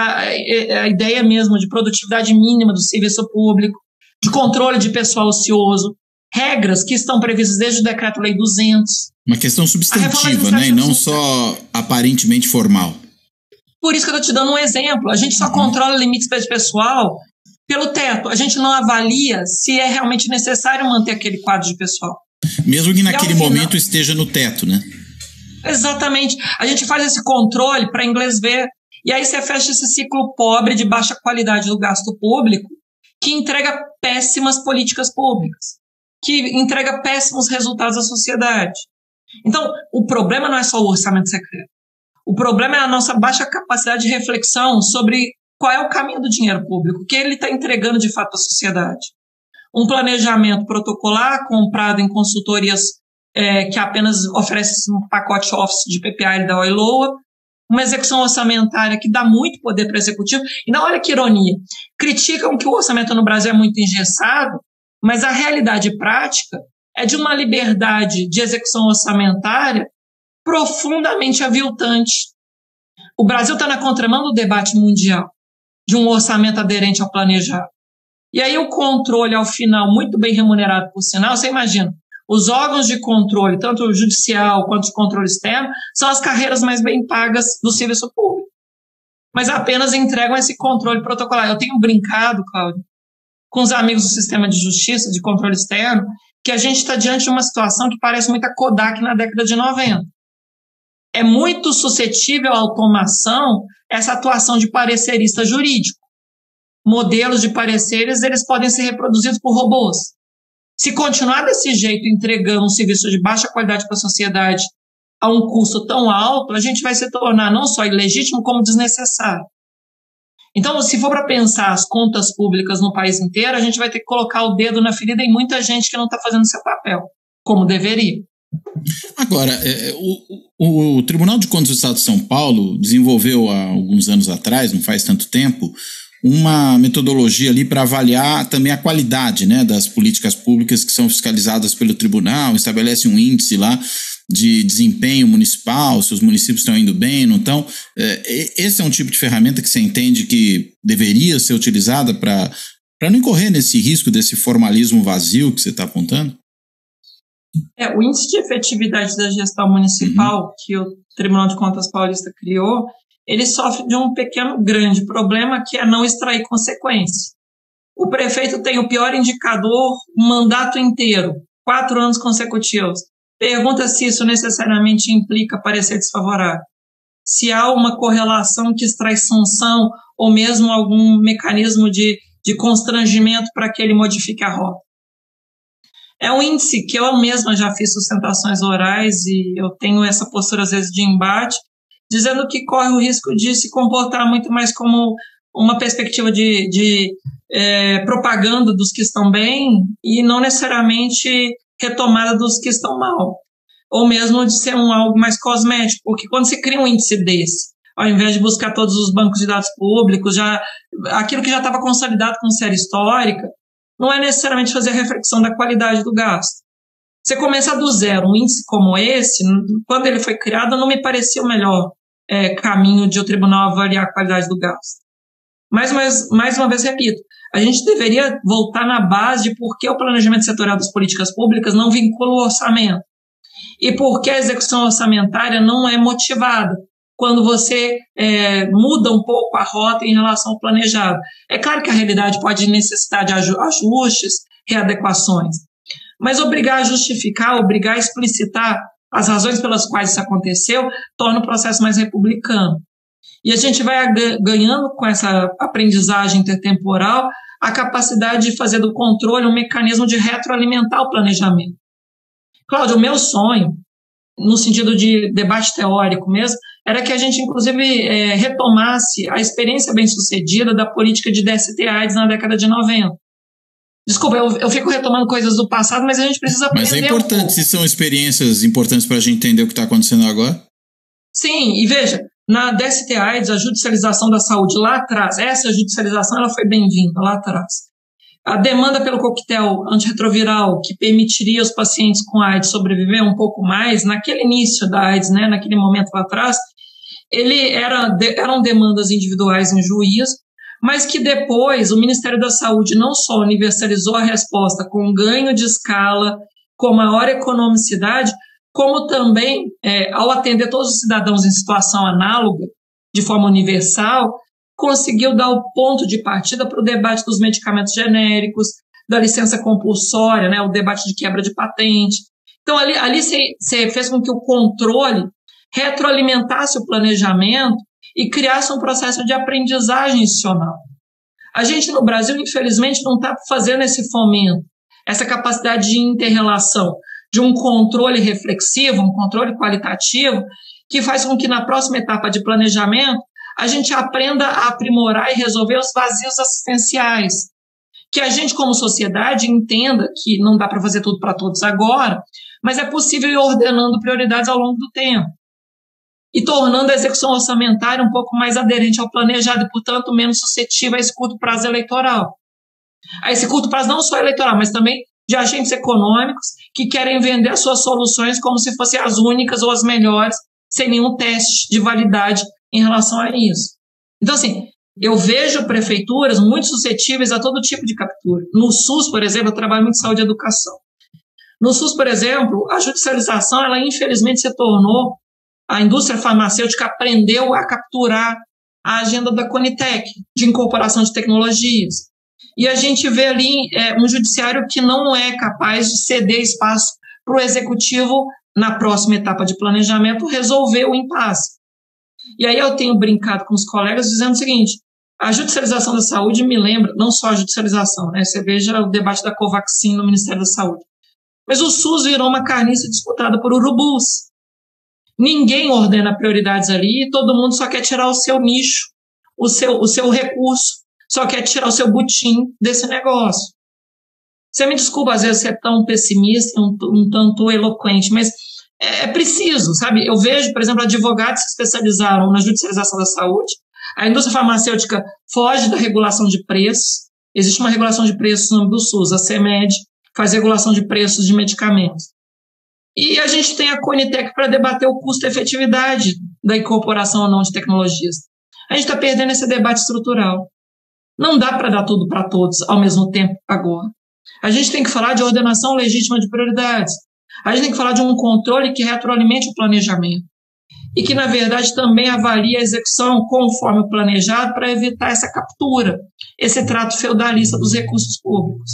B: a ideia mesmo de produtividade mínima do serviço público, de controle de pessoal ocioso, regras que estão previstas desde o Decreto-Lei 200.
A: Uma questão substantiva, né? E não só aparentemente formal.
B: Por isso que eu estou te dando um exemplo. A gente só controla limites de pessoal pelo teto. A gente não avalia se é realmente necessário manter aquele quadro de pessoal.
A: Mesmo que naquele momento esteja no teto, né?
B: Exatamente. A gente faz esse controle para inglês ver, e aí você fecha esse ciclo pobre de baixa qualidade do gasto público, que entrega péssimas políticas públicas, que entrega péssimos resultados à sociedade. Então, o problema não é só o orçamento secreto. O problema é a nossa baixa capacidade de reflexão sobre qual é o caminho do dinheiro público, o que ele está entregando de fato à sociedade. Um planejamento protocolar comprado em consultorias que apenas oferecem um pacote office de PPA da OILOA, uma execução orçamentária que dá muito poder para o executivo. E não, olha que ironia, criticam que o orçamento no Brasil é muito engessado, mas a realidade prática é de uma liberdade de execução orçamentária profundamente aviltante. O Brasil está na contramão do debate mundial de um orçamento aderente ao planejado. E aí o controle, ao final, muito bem remunerado por sinal, você imagina, os órgãos de controle, tanto o judicial quanto o controle externo, são as carreiras mais bem pagas do serviço público. Mas apenas entregam esse controle protocolar. Eu tenho brincado, Cláudio, com os amigos do sistema de justiça, de controle externo, que a gente está diante de uma situação que parece muito a Kodak na década de 90. É muito suscetível à automação essa atuação de parecerista jurídico. Modelos de pareceres, eles podem ser reproduzidos por robôs. Se continuar desse jeito, entregando um serviço de baixa qualidade para a sociedade a um custo tão alto, a gente vai se tornar não só ilegítimo, como desnecessário. Então, se for para pensar as contas públicas no país inteiro, a gente vai ter que colocar o dedo na ferida em muita gente que não está fazendo seu papel, como deveria.
A: Agora, o Tribunal de Contas do Estado de São Paulo desenvolveu há alguns anos atrás, não faz tanto tempo, uma metodologia ali para avaliar também a qualidade, né, das políticas públicas que são fiscalizadas pelo tribunal, estabelece um índice lá de desempenho municipal, se os municípios estão indo bem, não estão. Esse é um tipo de ferramenta que você entende que deveria ser utilizada para não incorrer nesse risco desse formalismo vazio que você está apontando?
B: O índice de efetividade da gestão municipal que o Tribunal de Contas Paulista criou, ele sofre de um grande problema, que é não extrair consequência. O prefeito tem o pior indicador o mandato inteiro, 4 anos consecutivos. Pergunta se isso necessariamente implica parecer desfavorável. Se há uma correlação que extrai sanção ou mesmo algum mecanismo de constrangimento para que ele modifique a rota. É um índice que eu mesma já fiz sustentações orais e eu tenho essa postura, às vezes, de embate, dizendo que corre o risco de se comportar muito mais como uma perspectiva de propaganda dos que estão bem e não necessariamente retomada dos que estão mal, ou mesmo de ser algo mais cosmético, porque quando você cria um índice desse, ao invés de buscar todos os bancos de dados públicos, aquilo que já estava consolidado com série histórica, não é necessariamente fazer a reflexão da qualidade do gasto. Você começa do zero, um índice como esse, quando ele foi criado, não me parecia o melhor caminho de o tribunal avaliar a qualidade do gasto. Mais uma vez, repito, a gente deveria voltar na base de por que o planejamento setorial das políticas públicas não vincula o orçamento e por que a execução orçamentária não é motivada quando você muda um pouco a rota em relação ao planejado. É claro que a realidade pode necessitar de ajustes, readequações, mas obrigar a justificar, obrigar a explicitar as razões pelas quais isso aconteceu, torna o processo mais republicano. E a gente vai ganhando com essa aprendizagem intertemporal a capacidade de fazer do controle um mecanismo de retroalimentar o planejamento. Cláudio, o meu sonho, no sentido de debate teórico mesmo, era que a gente, inclusive, retomasse a experiência bem-sucedida da política de DST-AIDS na década de 90. Desculpa, eu fico retomando coisas do passado, mas a gente precisa aprender.
A: Mas é importante, se são experiências importantes para a gente entender o que está acontecendo agora.
B: Sim, e veja, na DST-AIDS, a judicialização da saúde lá atrás, essa judicialização ela foi bem-vinda lá atrás. A demanda pelo coquetel antirretroviral que permitiria aos pacientes com AIDS sobreviver um pouco mais, naquele início da AIDS, né, naquele momento lá atrás, eram demandas individuais em juízo, mas que depois o Ministério da Saúde não só universalizou a resposta com ganho de escala, com maior economicidade, como também, ao atender todos os cidadãos em situação análoga, de forma universal, conseguiu dar o ponto de partida para o debate dos medicamentos genéricos, da licença compulsória, né, o debate de quebra de patente. Então, ali você fez com que o controle retroalimentasse o planejamento e criasse um processo de aprendizagem institucional. A gente, no Brasil, infelizmente, não está fazendo esse fomento, essa capacidade de inter-relação, de um controle reflexivo, um controle qualitativo, que faz com que, na próxima etapa de planejamento, a gente aprenda a aprimorar e resolver os vazios assistenciais. Que a gente, como sociedade, entenda que não dá para fazer tudo para todos agora, mas é possível ir ordenando prioridades ao longo do tempo. E tornando a execução orçamentária um pouco mais aderente ao planejado e, portanto, menos suscetível a esse curto prazo eleitoral. A esse curto prazo não só eleitoral, mas também de agentes econômicos que querem vender as suas soluções como se fossem as únicas ou as melhores, sem nenhum teste de validade em relação a isso. Então, assim, eu vejo prefeituras muito suscetíveis a todo tipo de captura. No SUS, por exemplo, eu trabalho muito em saúde e educação. No SUS, por exemplo, a judicialização, ela infelizmente se tornou, a indústria farmacêutica aprendeu a capturar a agenda da Conitec, de incorporação de tecnologias. E a gente vê ali um judiciário que não é capaz de ceder espaço para o executivo, na próxima etapa de planejamento, resolver o impasse. E aí eu tenho brincado com os colegas dizendo o seguinte, a judicialização da saúde me lembra, não só a judicialização, né? Você veja o debate da Covaxin no Ministério da Saúde. Mas o SUS virou uma carniça disputada por urubus. Ninguém ordena prioridades ali e todo mundo só quer tirar o seu nicho, o seu recurso, só quer tirar o seu butim desse negócio. Você me desculpa, às vezes, ser tão pessimista, um tanto eloquente, mas é preciso, sabe? Eu vejo, por exemplo, advogados que se especializaram na judicialização da saúde. A indústria farmacêutica foge da regulação de preços. Existe uma regulação de preços no âmbito do SUS, a CMED faz regulação de preços de medicamentos. E a gente tem a Conitec para debater o custo-efetividade da incorporação ou não de tecnologias. A gente está perdendo esse debate estrutural. Não dá para dar tudo para todos ao mesmo tempo agora. A gente tem que falar de ordenação legítima de prioridades. A gente tem que falar de um controle que retroalimente o planejamento e que, na verdade, também avalie a execução conforme o planejado para evitar essa captura, esse trato feudalista dos recursos públicos.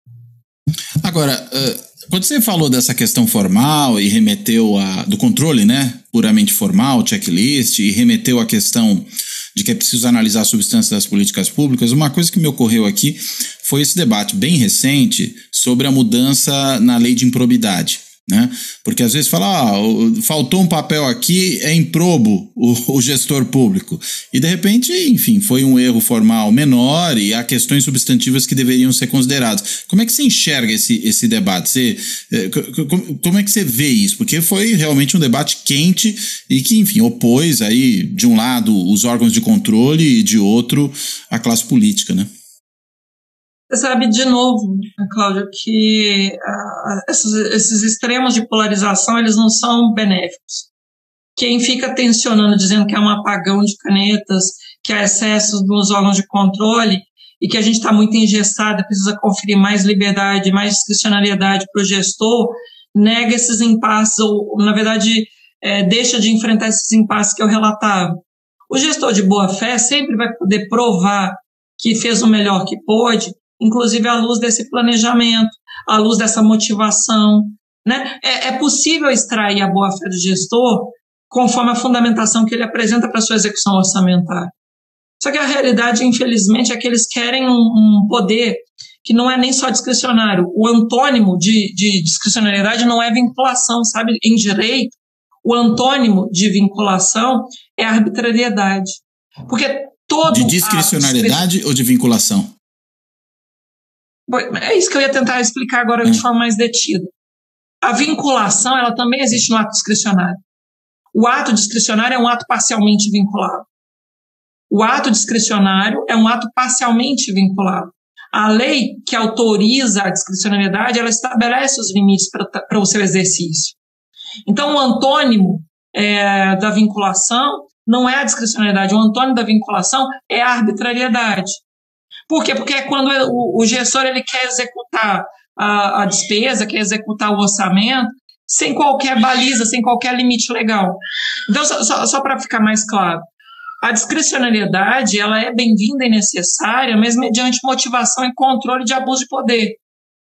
A: Agora, quando você falou dessa questão formal e remeteu do controle, né, puramente formal, checklist, e remeteu à questão de que é preciso analisar a substância das políticas públicas, uma coisa que me ocorreu aqui foi esse debate bem recente sobre a mudança na lei de improbidade, né? Porque às vezes fala, faltou um papel aqui, é improbo o gestor público. E de repente, enfim, foi um erro formal menor e há questões substantivas que deveriam ser consideradas. Como é que você enxerga esse debate? Como é que você vê isso? Porque foi realmente um debate quente e que, enfim, opôs aí, de um lado, os órgãos de controle e de outro, a classe política, né?
B: Você sabe, de novo, Cláudio, que esses extremos de polarização, eles não são benéficos. Quem fica tensionando, dizendo que é um apagão de canetas, que há excessos nos órgãos de controle e que a gente está muito engessado, precisa conferir mais liberdade, mais discricionariedade para o gestor, nega esses impasses, ou, na verdade, deixa de enfrentar esses impasses que eu relatava. O gestor de boa-fé sempre vai poder provar que fez o melhor que pôde, inclusive à luz desse planejamento, à luz dessa motivação, né? É possível extrair a boa-fé do gestor conforme a fundamentação que ele apresenta para a sua execução orçamentária. Só que a realidade, infelizmente, é que eles querem um poder que não é nem só discricionário. O antônimo de discricionariedade não é vinculação, sabe? Em direito, o antônimo de vinculação é arbitrariedade. Porque todo...
A: De discricionariedade ou de vinculação?
B: É isso que eu ia tentar explicar agora de forma mais detida. A vinculação, ela também existe no ato discricionário. O ato discricionário é um ato parcialmente vinculado. O ato discricionário é um ato parcialmente vinculado. A lei que autoriza a discricionariedade, ela estabelece os limites para o seu exercício. Então, o antônimo da vinculação não é a discricionariedade, o antônimo da vinculação é a arbitrariedade. Por quê? Porque é quando o gestor ele quer executar a despesa, quer executar o orçamento, sem qualquer baliza, sem qualquer limite legal. Então, só para ficar mais claro, a discricionariedade ela é bem-vinda e necessária, mas mediante motivação e controle de abuso de poder.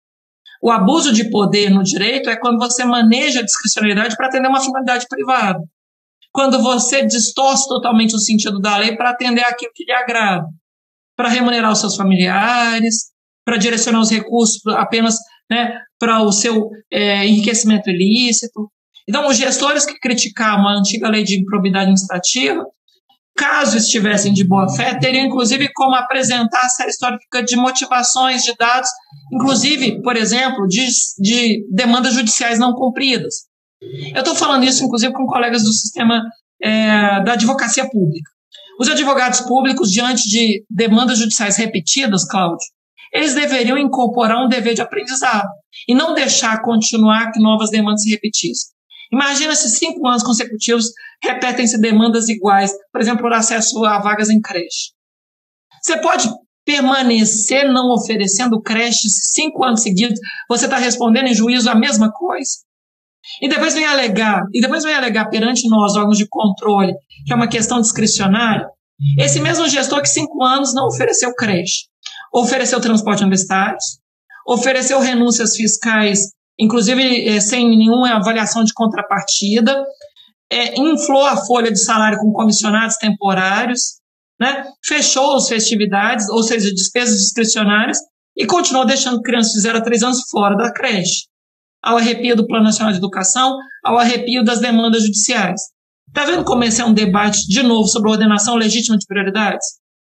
B: O abuso de poder no direito é quando você maneja a discricionariedade para atender uma finalidade privada. Quando você distorce totalmente o sentido da lei para atender aquilo que lhe agrada. Para remunerar os seus familiares, para direcionar os recursos apenas, né, para o seu enriquecimento ilícito. Então, os gestores que criticavam a antiga lei de improbidade administrativa, caso estivessem de boa-fé, teriam, inclusive, como apresentar a série histórica de motivações, de dados, inclusive, por exemplo, de demandas judiciais não cumpridas. Eu estou falando isso, inclusive, com colegas do sistema da advocacia pública. Os advogados públicos, diante de demandas judiciais repetidas, Cláudio, eles deveriam incorporar um dever de aprendizado e não deixar continuar que novas demandas se repetissem. Imagina se 5 anos consecutivos repetem-se demandas iguais, por exemplo, por acesso a vagas em creche. Você pode permanecer não oferecendo creche se 5 anos seguidos você está respondendo em juízo a mesma coisa? E depois vem alegar perante nós, órgãos de controle, que é uma questão discricionária, esse mesmo gestor que 5 anos não ofereceu creche, ofereceu transporte universitários, ofereceu renúncias fiscais, inclusive sem nenhuma avaliação de contrapartida, inflou a folha de salário com comissionados temporários, né, fechou as festividades, ou seja, despesas discricionárias, e continuou deixando crianças de 0 a 3 anos fora da creche, ao arrepio do Plano Nacional de Educação, ao arrepio das demandas judiciais. Está vendo como esse é um debate, de novo, sobre a ordenação legítima de prioridades?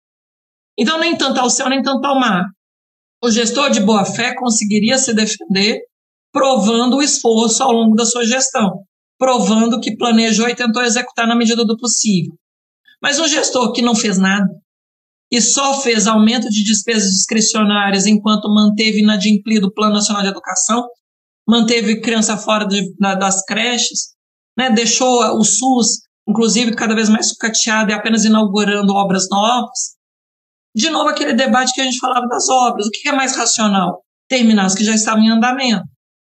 B: Então, nem tanto ao céu, nem tanto ao mar. O gestor de boa-fé conseguiria se defender provando o esforço ao longo da sua gestão, provando que planejou e tentou executar na medida do possível. Mas um gestor que não fez nada e só fez aumento de despesas discricionárias enquanto manteve inadimplido o Plano Nacional de Educação, manteve criança fora das creches, né, deixou o SUS, inclusive, cada vez mais sucateado e apenas inaugurando obras novas. De novo, aquele debate que a gente falava das obras. O que é mais racional? Terminar as que já estavam em andamento.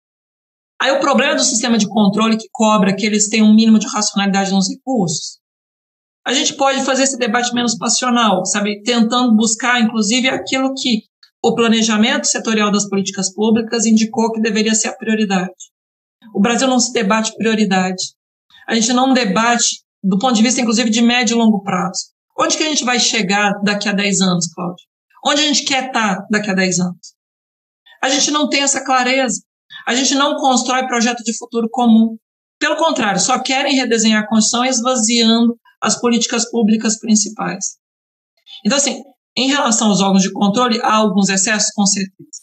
B: Aí o problema do sistema de controle que cobra que eles tenham um mínimo de racionalidade nos recursos. A gente pode fazer esse debate menos passional, sabe? Tentando buscar, inclusive, aquilo que o planejamento setorial das políticas públicas indicou que deveria ser a prioridade. O Brasil não se debate prioridade. A gente não debate do ponto de vista, inclusive, de médio e longo prazo. Onde que a gente vai chegar daqui a 10 anos, Cláudio? Onde a gente quer estar daqui a 10 anos? A gente não tem essa clareza. A gente não constrói projeto de futuro comum. Pelo contrário, só querem redesenhar a Constituição esvaziando as políticas públicas principais. Então, assim, em relação aos órgãos de controle, há alguns excessos, com certeza.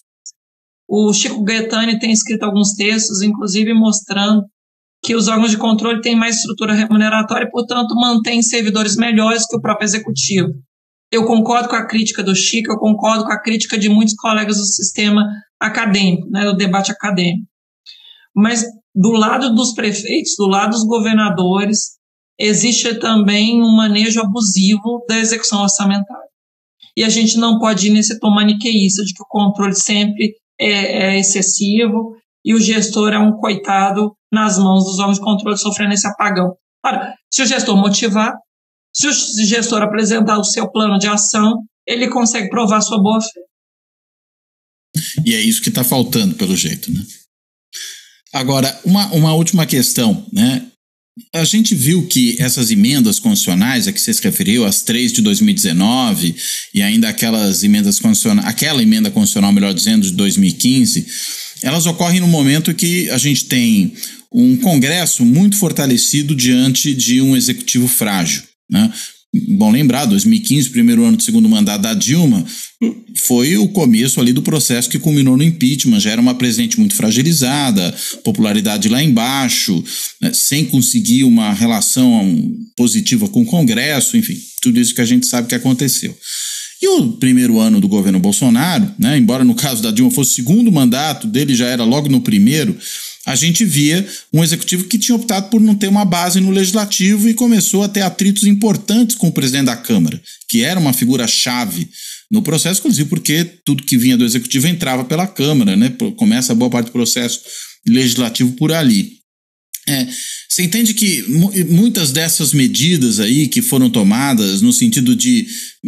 B: O Chico Gaetani tem escrito alguns textos, inclusive mostrando que os órgãos de controle têm mais estrutura remuneratória e, portanto, mantêm servidores melhores que o próprio executivo. Eu concordo com a crítica do Chico, eu concordo com a crítica de muitos colegas do sistema acadêmico, né, do debate acadêmico. Mas, do lado dos prefeitos, do lado dos governadores, existe também um manejo abusivo da execução orçamentária. E a gente não pode ir nesse tom maniqueísta de que o controle sempre é excessivo e o gestor é um coitado nas mãos dos órgãos de controle sofrendo esse apagão. Ora, se o gestor motivar, se o gestor apresentar o seu plano de ação, ele consegue provar sua boa-fé.
A: E é isso que está faltando, pelo jeito, né? Agora, uma última questão, né? A gente viu que essas emendas constitucionais a que você se referiu, as 3 de 2019 e ainda aquelas emendas constitucionais, aquela emenda constitucional, melhor dizendo, de 2015, elas ocorrem no momento que a gente tem um Congresso muito fortalecido diante de um executivo frágil, né? Bom lembrar, 2015, primeiro ano do segundo mandato da Dilma, foi o começo ali do processo que culminou no impeachment. Já era uma presidente muito fragilizada, popularidade lá embaixo, né, sem conseguir uma relação positiva com o Congresso, enfim, tudo isso que a gente sabe que aconteceu. E o primeiro ano do governo Bolsonaro, né, embora no caso da Dilma fosse o segundo mandato, dele já era logo no primeiro, a gente via um executivo que tinha optado por não ter uma base no legislativo e começou a ter atritos importantes com o presidente da Câmara, que era uma figura-chave no processo, inclusive porque tudo que vinha do executivo entrava pela Câmara, né? Começa a boa parte do processo legislativo por ali. Você entende que muitas dessas medidas aí que foram tomadas no sentido de,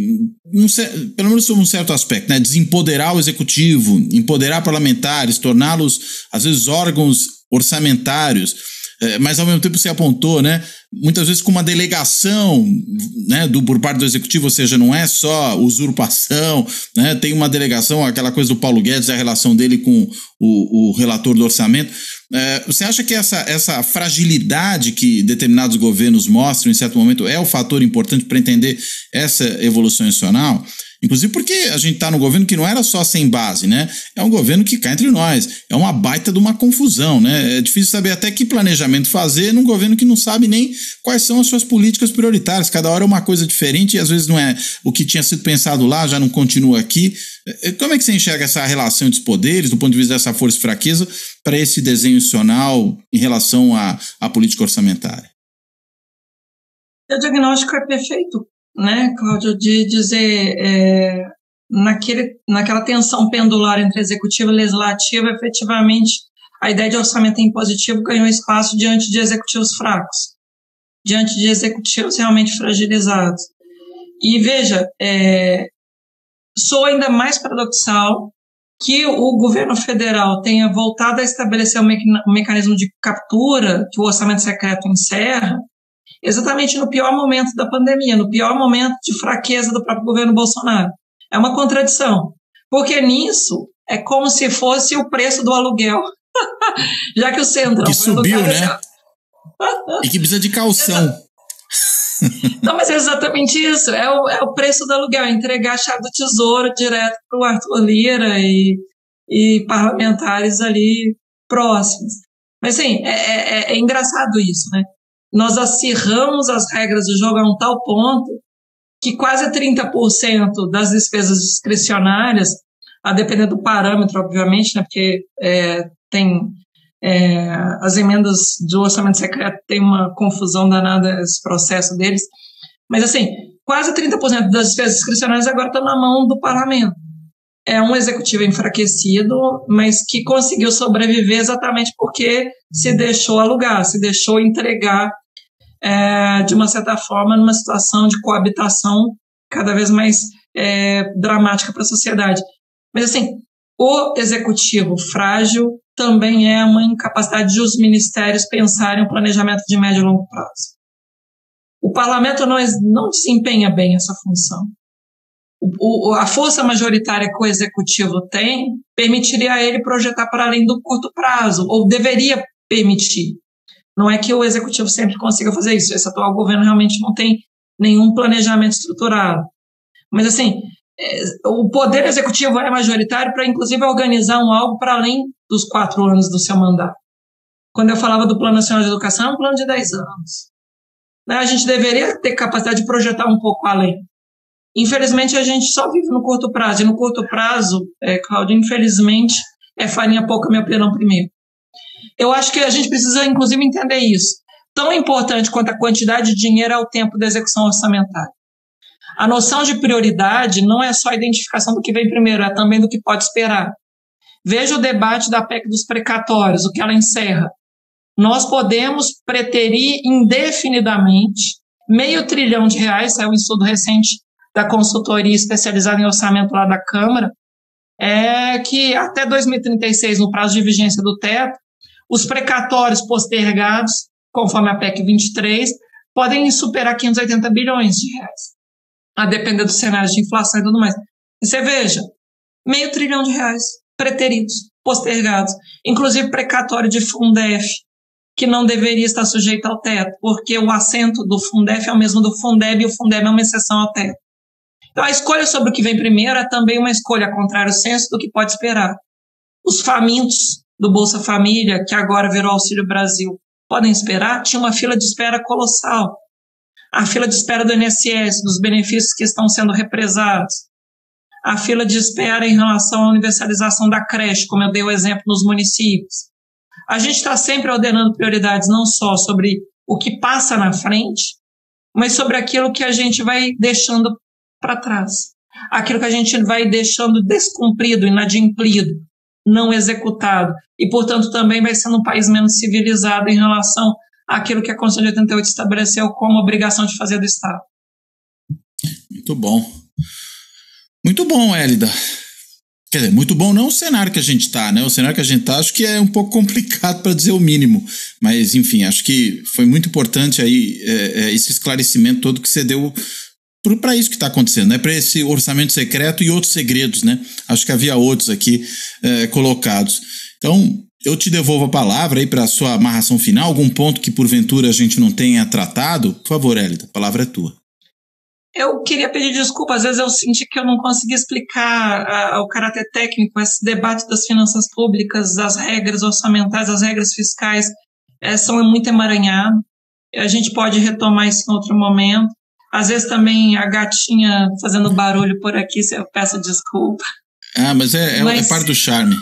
A: pelo menos sob um certo aspecto, né, desempoderar o executivo, empoderar parlamentares, torná-los, às vezes, órgãos orçamentários, mas ao mesmo tempo você apontou, né, muitas vezes com uma delegação, né, por parte do executivo, ou seja, não é só usurpação, né, tem uma delegação, aquela coisa do Paulo Guedes, a relação dele com o relator do orçamento. Você acha que essa fragilidade que determinados governos mostram em certo momento é o fator importante para entender essa evolução institucional? Inclusive porque a gente está num governo que não era só sem base, né? É um governo que cá entre nós, é uma baita de uma confusão, né? É difícil saber até que planejamento fazer num governo que não sabe nem quais são as suas políticas prioritárias. Cada hora é uma coisa diferente e às vezes não é o que tinha sido pensado lá, já não continua aqui. Como é que você enxerga essa relação dos poderes, do ponto de vista dessa força e fraqueza, para esse desenho institucional em relação à política orçamentária?
B: O diagnóstico é perfeito, né, Cláudio, de dizer naquela tensão pendular entre executivo e legislativo, efetivamente a ideia de orçamento impositivo ganhou espaço diante de executivos fracos, diante de executivos realmente fragilizados. E veja, sou ainda mais paradoxal que o governo federal tenha voltado a estabelecer um mecanismo de captura que o orçamento secreto encerra, exatamente no pior momento da pandemia, no pior momento de fraqueza do próprio governo Bolsonaro. É uma contradição, porque nisso é como se fosse o preço do aluguel, já que o Centrão...
A: Que subiu, né? E que precisa de caução.
B: Não, mas é exatamente isso, é o preço do aluguel, entregar a chave do tesouro direto para o Arthur Lira e parlamentares ali próximos. Mas, assim, é engraçado isso, né? Nós acirramos as regras do jogo a um tal ponto que quase 30% das despesas discricionárias, a depender do parâmetro, obviamente, né? Porque tem as emendas do orçamento secreto, tem uma confusão danada esse processo deles, mas, assim, quase 30% das despesas discricionárias agora estão na mão do parlamento. É um executivo enfraquecido, mas que conseguiu sobreviver exatamente porque se deixou alugar, se deixou entregar, de uma certa forma, numa situação de coabitação cada vez mais dramática para a sociedade. Mas, assim, o executivo frágil também é uma incapacidade de os ministérios pensarem um planejamento de médio e longo prazo. O parlamento não desempenha bem essa função. A força majoritária que o executivo tem permitiria a ele projetar para além do curto prazo, ou deveria permitir. Não é que o executivo sempre consiga fazer isso. Esse atual governo realmente não tem nenhum planejamento estruturado. Mas, assim, o poder executivo é majoritário para, inclusive, organizar algo para além dos 4 anos do seu mandato. Quando eu falava do Plano Nacional de Educação, é um plano de 10 anos. A gente deveria ter capacidade de projetar um pouco além. Infelizmente, a gente só vive no curto prazo. E no curto prazo, Cláudio, infelizmente, é farinha pouca, minha opinião, primeiro. Eu acho que a gente precisa, inclusive, entender isso. Tão importante quanto a quantidade de dinheiro é o tempo da execução orçamentária. A noção de prioridade não é só a identificação do que vem primeiro, é também do que pode esperar. Veja o debate da PEC dos precatórios, o que ela encerra. Nós podemos preterir indefinidamente R$500 bilhão, saiu um estudo recente da consultoria especializada em orçamento lá da Câmara, que até 2036, no prazo de vigência do teto, os precatórios postergados, conforme a PEC 23, podem superar R$580 bilhões, a depender dos cenários de inflação e tudo mais. E você veja, R$500 bilhão preteridos, postergados, inclusive precatório de Fundef, que não deveria estar sujeito ao teto, porque o assento do Fundef é o mesmo do Fundeb e o Fundeb é uma exceção ao teto. Então, a escolha sobre o que vem primeiro é também uma escolha a contrário senso do que pode esperar. Os famintos do Bolsa Família, que agora virou Auxílio Brasil, podem esperar? Tinha uma fila de espera colossal. A fila de espera do INSS, dos benefícios que estão sendo represados. A fila de espera em relação à universalização da creche, como eu dei o exemplo nos municípios. A gente está sempre ordenando prioridades não só sobre o que passa na frente, mas sobre aquilo que a gente vai deixando para trás. Aquilo que a gente vai deixando descumprido, inadimplido, não executado. E, portanto, também vai sendo um país menos civilizado em relação àquilo que a Constituição de 88 estabeleceu como obrigação de fazer do Estado.
A: Muito bom. Muito bom, Hélida. Quer dizer, muito bom não o cenário que a gente está, né? O cenário que a gente está acho que é um pouco complicado para dizer o mínimo. Mas, enfim, acho que foi muito importante aí esse esclarecimento todo que você deu para isso que está acontecendo, né? Para esse orçamento secreto e outros segredos, né? Acho que havia outros aqui colocados. Então, eu te devolvo a palavra aí para a sua amarração final. Algum ponto que porventura a gente não tenha tratado? Por favor, Hélida, a palavra é tua.
B: Eu queria pedir desculpa, às vezes eu senti que eu não consegui explicar o caráter técnico, esse debate das finanças públicas, as regras orçamentais, as regras fiscais, são muito emaranhadas. A gente pode retomar isso em outro momento. Às vezes também a gatinha fazendo barulho por aqui, eu peço desculpa.
A: Mas é parte do charme.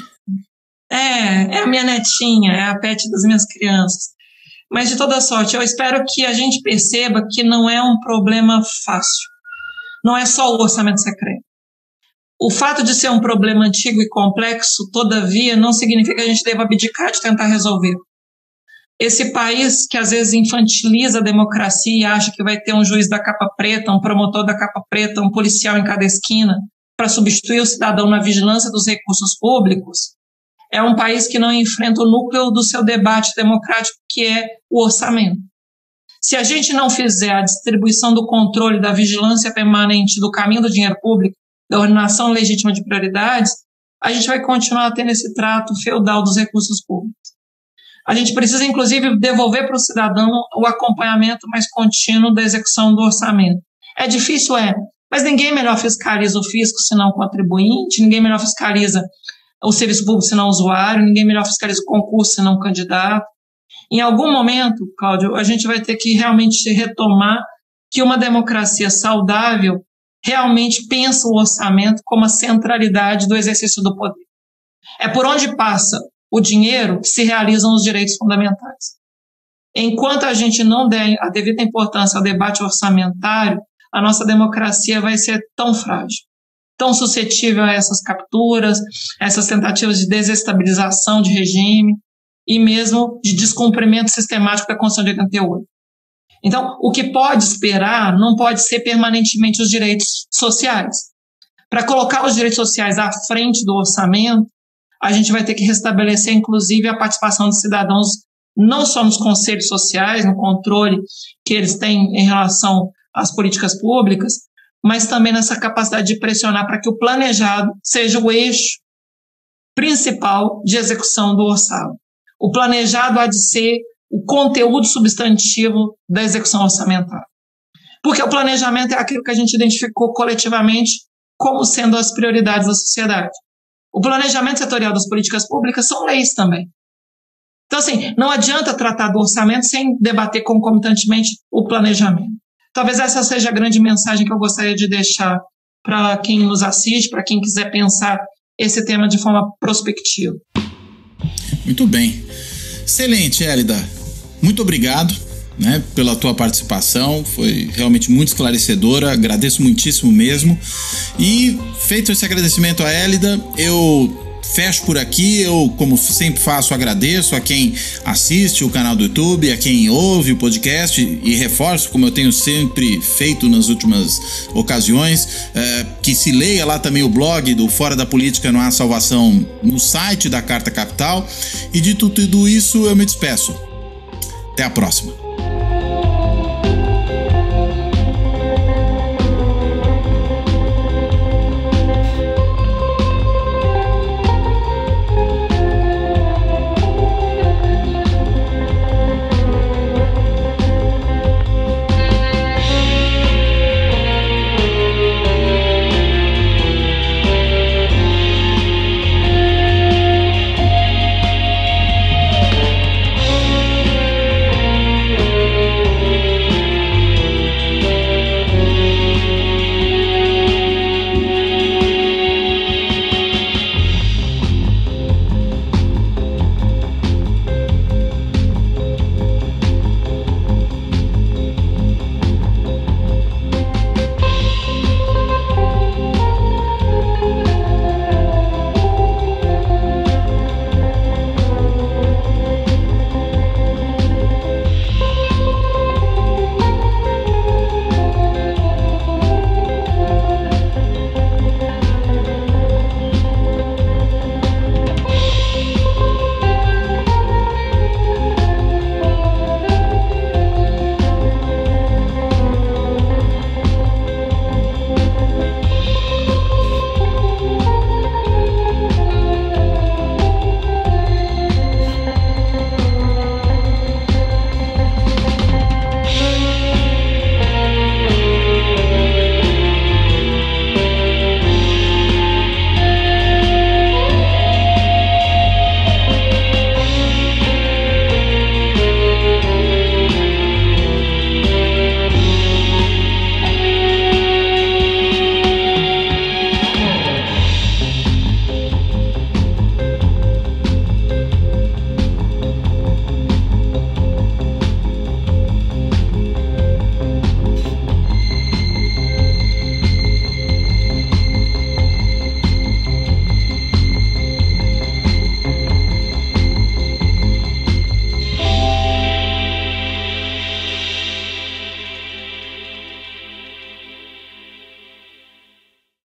B: É a minha netinha, é a pet das minhas crianças. Mas, de toda sorte, eu espero que a gente perceba que não é um problema fácil. Não é só o orçamento secreto. O fato de ser um problema antigo e complexo, todavia, não significa que a gente deva abdicar de tentar resolver. Esse país que, às vezes, infantiliza a democracia e acha que vai ter um juiz da capa preta, um promotor da capa preta, um policial em cada esquina, para substituir o cidadão na vigilância dos recursos públicos, é um país que não enfrenta o núcleo do seu debate democrático, que é o orçamento. Se a gente não fizer a distribuição do controle, da vigilância permanente, do caminho do dinheiro público, da ordenação legítima de prioridades, a gente vai continuar tendo esse trato feudal dos recursos públicos. A gente precisa, inclusive, devolver para o cidadão o acompanhamento mais contínuo da execução do orçamento. É difícil, mas ninguém melhor fiscaliza o fisco senão o contribuinte, ninguém melhor fiscaliza o serviço público senão o usuário, ninguém melhor fiscaliza o concurso senão o candidato. Em algum momento, Cláudio, a gente vai ter que realmente retomar que uma democracia saudável realmente pensa o orçamento como a centralidade do exercício do poder. É por onde passa o dinheiro que se realizam os direitos fundamentais. Enquanto a gente não der a devida importância ao debate orçamentário, a nossa democracia vai ser tão frágil, tão suscetível a essas capturas, a essas tentativas de desestabilização de regime e mesmo de descumprimento sistemático da Constituição de 88. Então, o que pode esperar não pode ser permanentemente os direitos sociais. Para colocar os direitos sociais à frente do orçamento, a gente vai ter que restabelecer, inclusive, a participação dos cidadãos, não só nos conselhos sociais, no controle que eles têm em relação às políticas públicas, mas também nessa capacidade de pressionar para que o planejado seja o eixo principal de execução do orçado. O planejado há de ser o conteúdo substantivo da execução orçamentária. Porque o planejamento é aquilo que a gente identificou coletivamente como sendo as prioridades da sociedade. O planejamento setorial das políticas públicas são leis também. Então, assim, não adianta tratar do orçamento sem debater concomitantemente o planejamento. Talvez essa seja a grande mensagem que eu gostaria de deixar para quem nos assiste, para quem quiser pensar esse tema de forma prospectiva.
A: Muito bem. Excelente, Hélida. Muito obrigado, né, pela tua participação. Foi realmente muito esclarecedora. Agradeço muitíssimo mesmo. E feito esse agradecimento a Hélida, eu fecho por aqui. Eu, como sempre faço, agradeço a quem assiste o canal do YouTube, a quem ouve o podcast e reforço, como eu tenho sempre feito nas últimas ocasiões, que se leia lá também o blog do Fora da Política Não Há Salvação no site da Carta Capital. E dito tudo isso, eu me despeço. Até a próxima.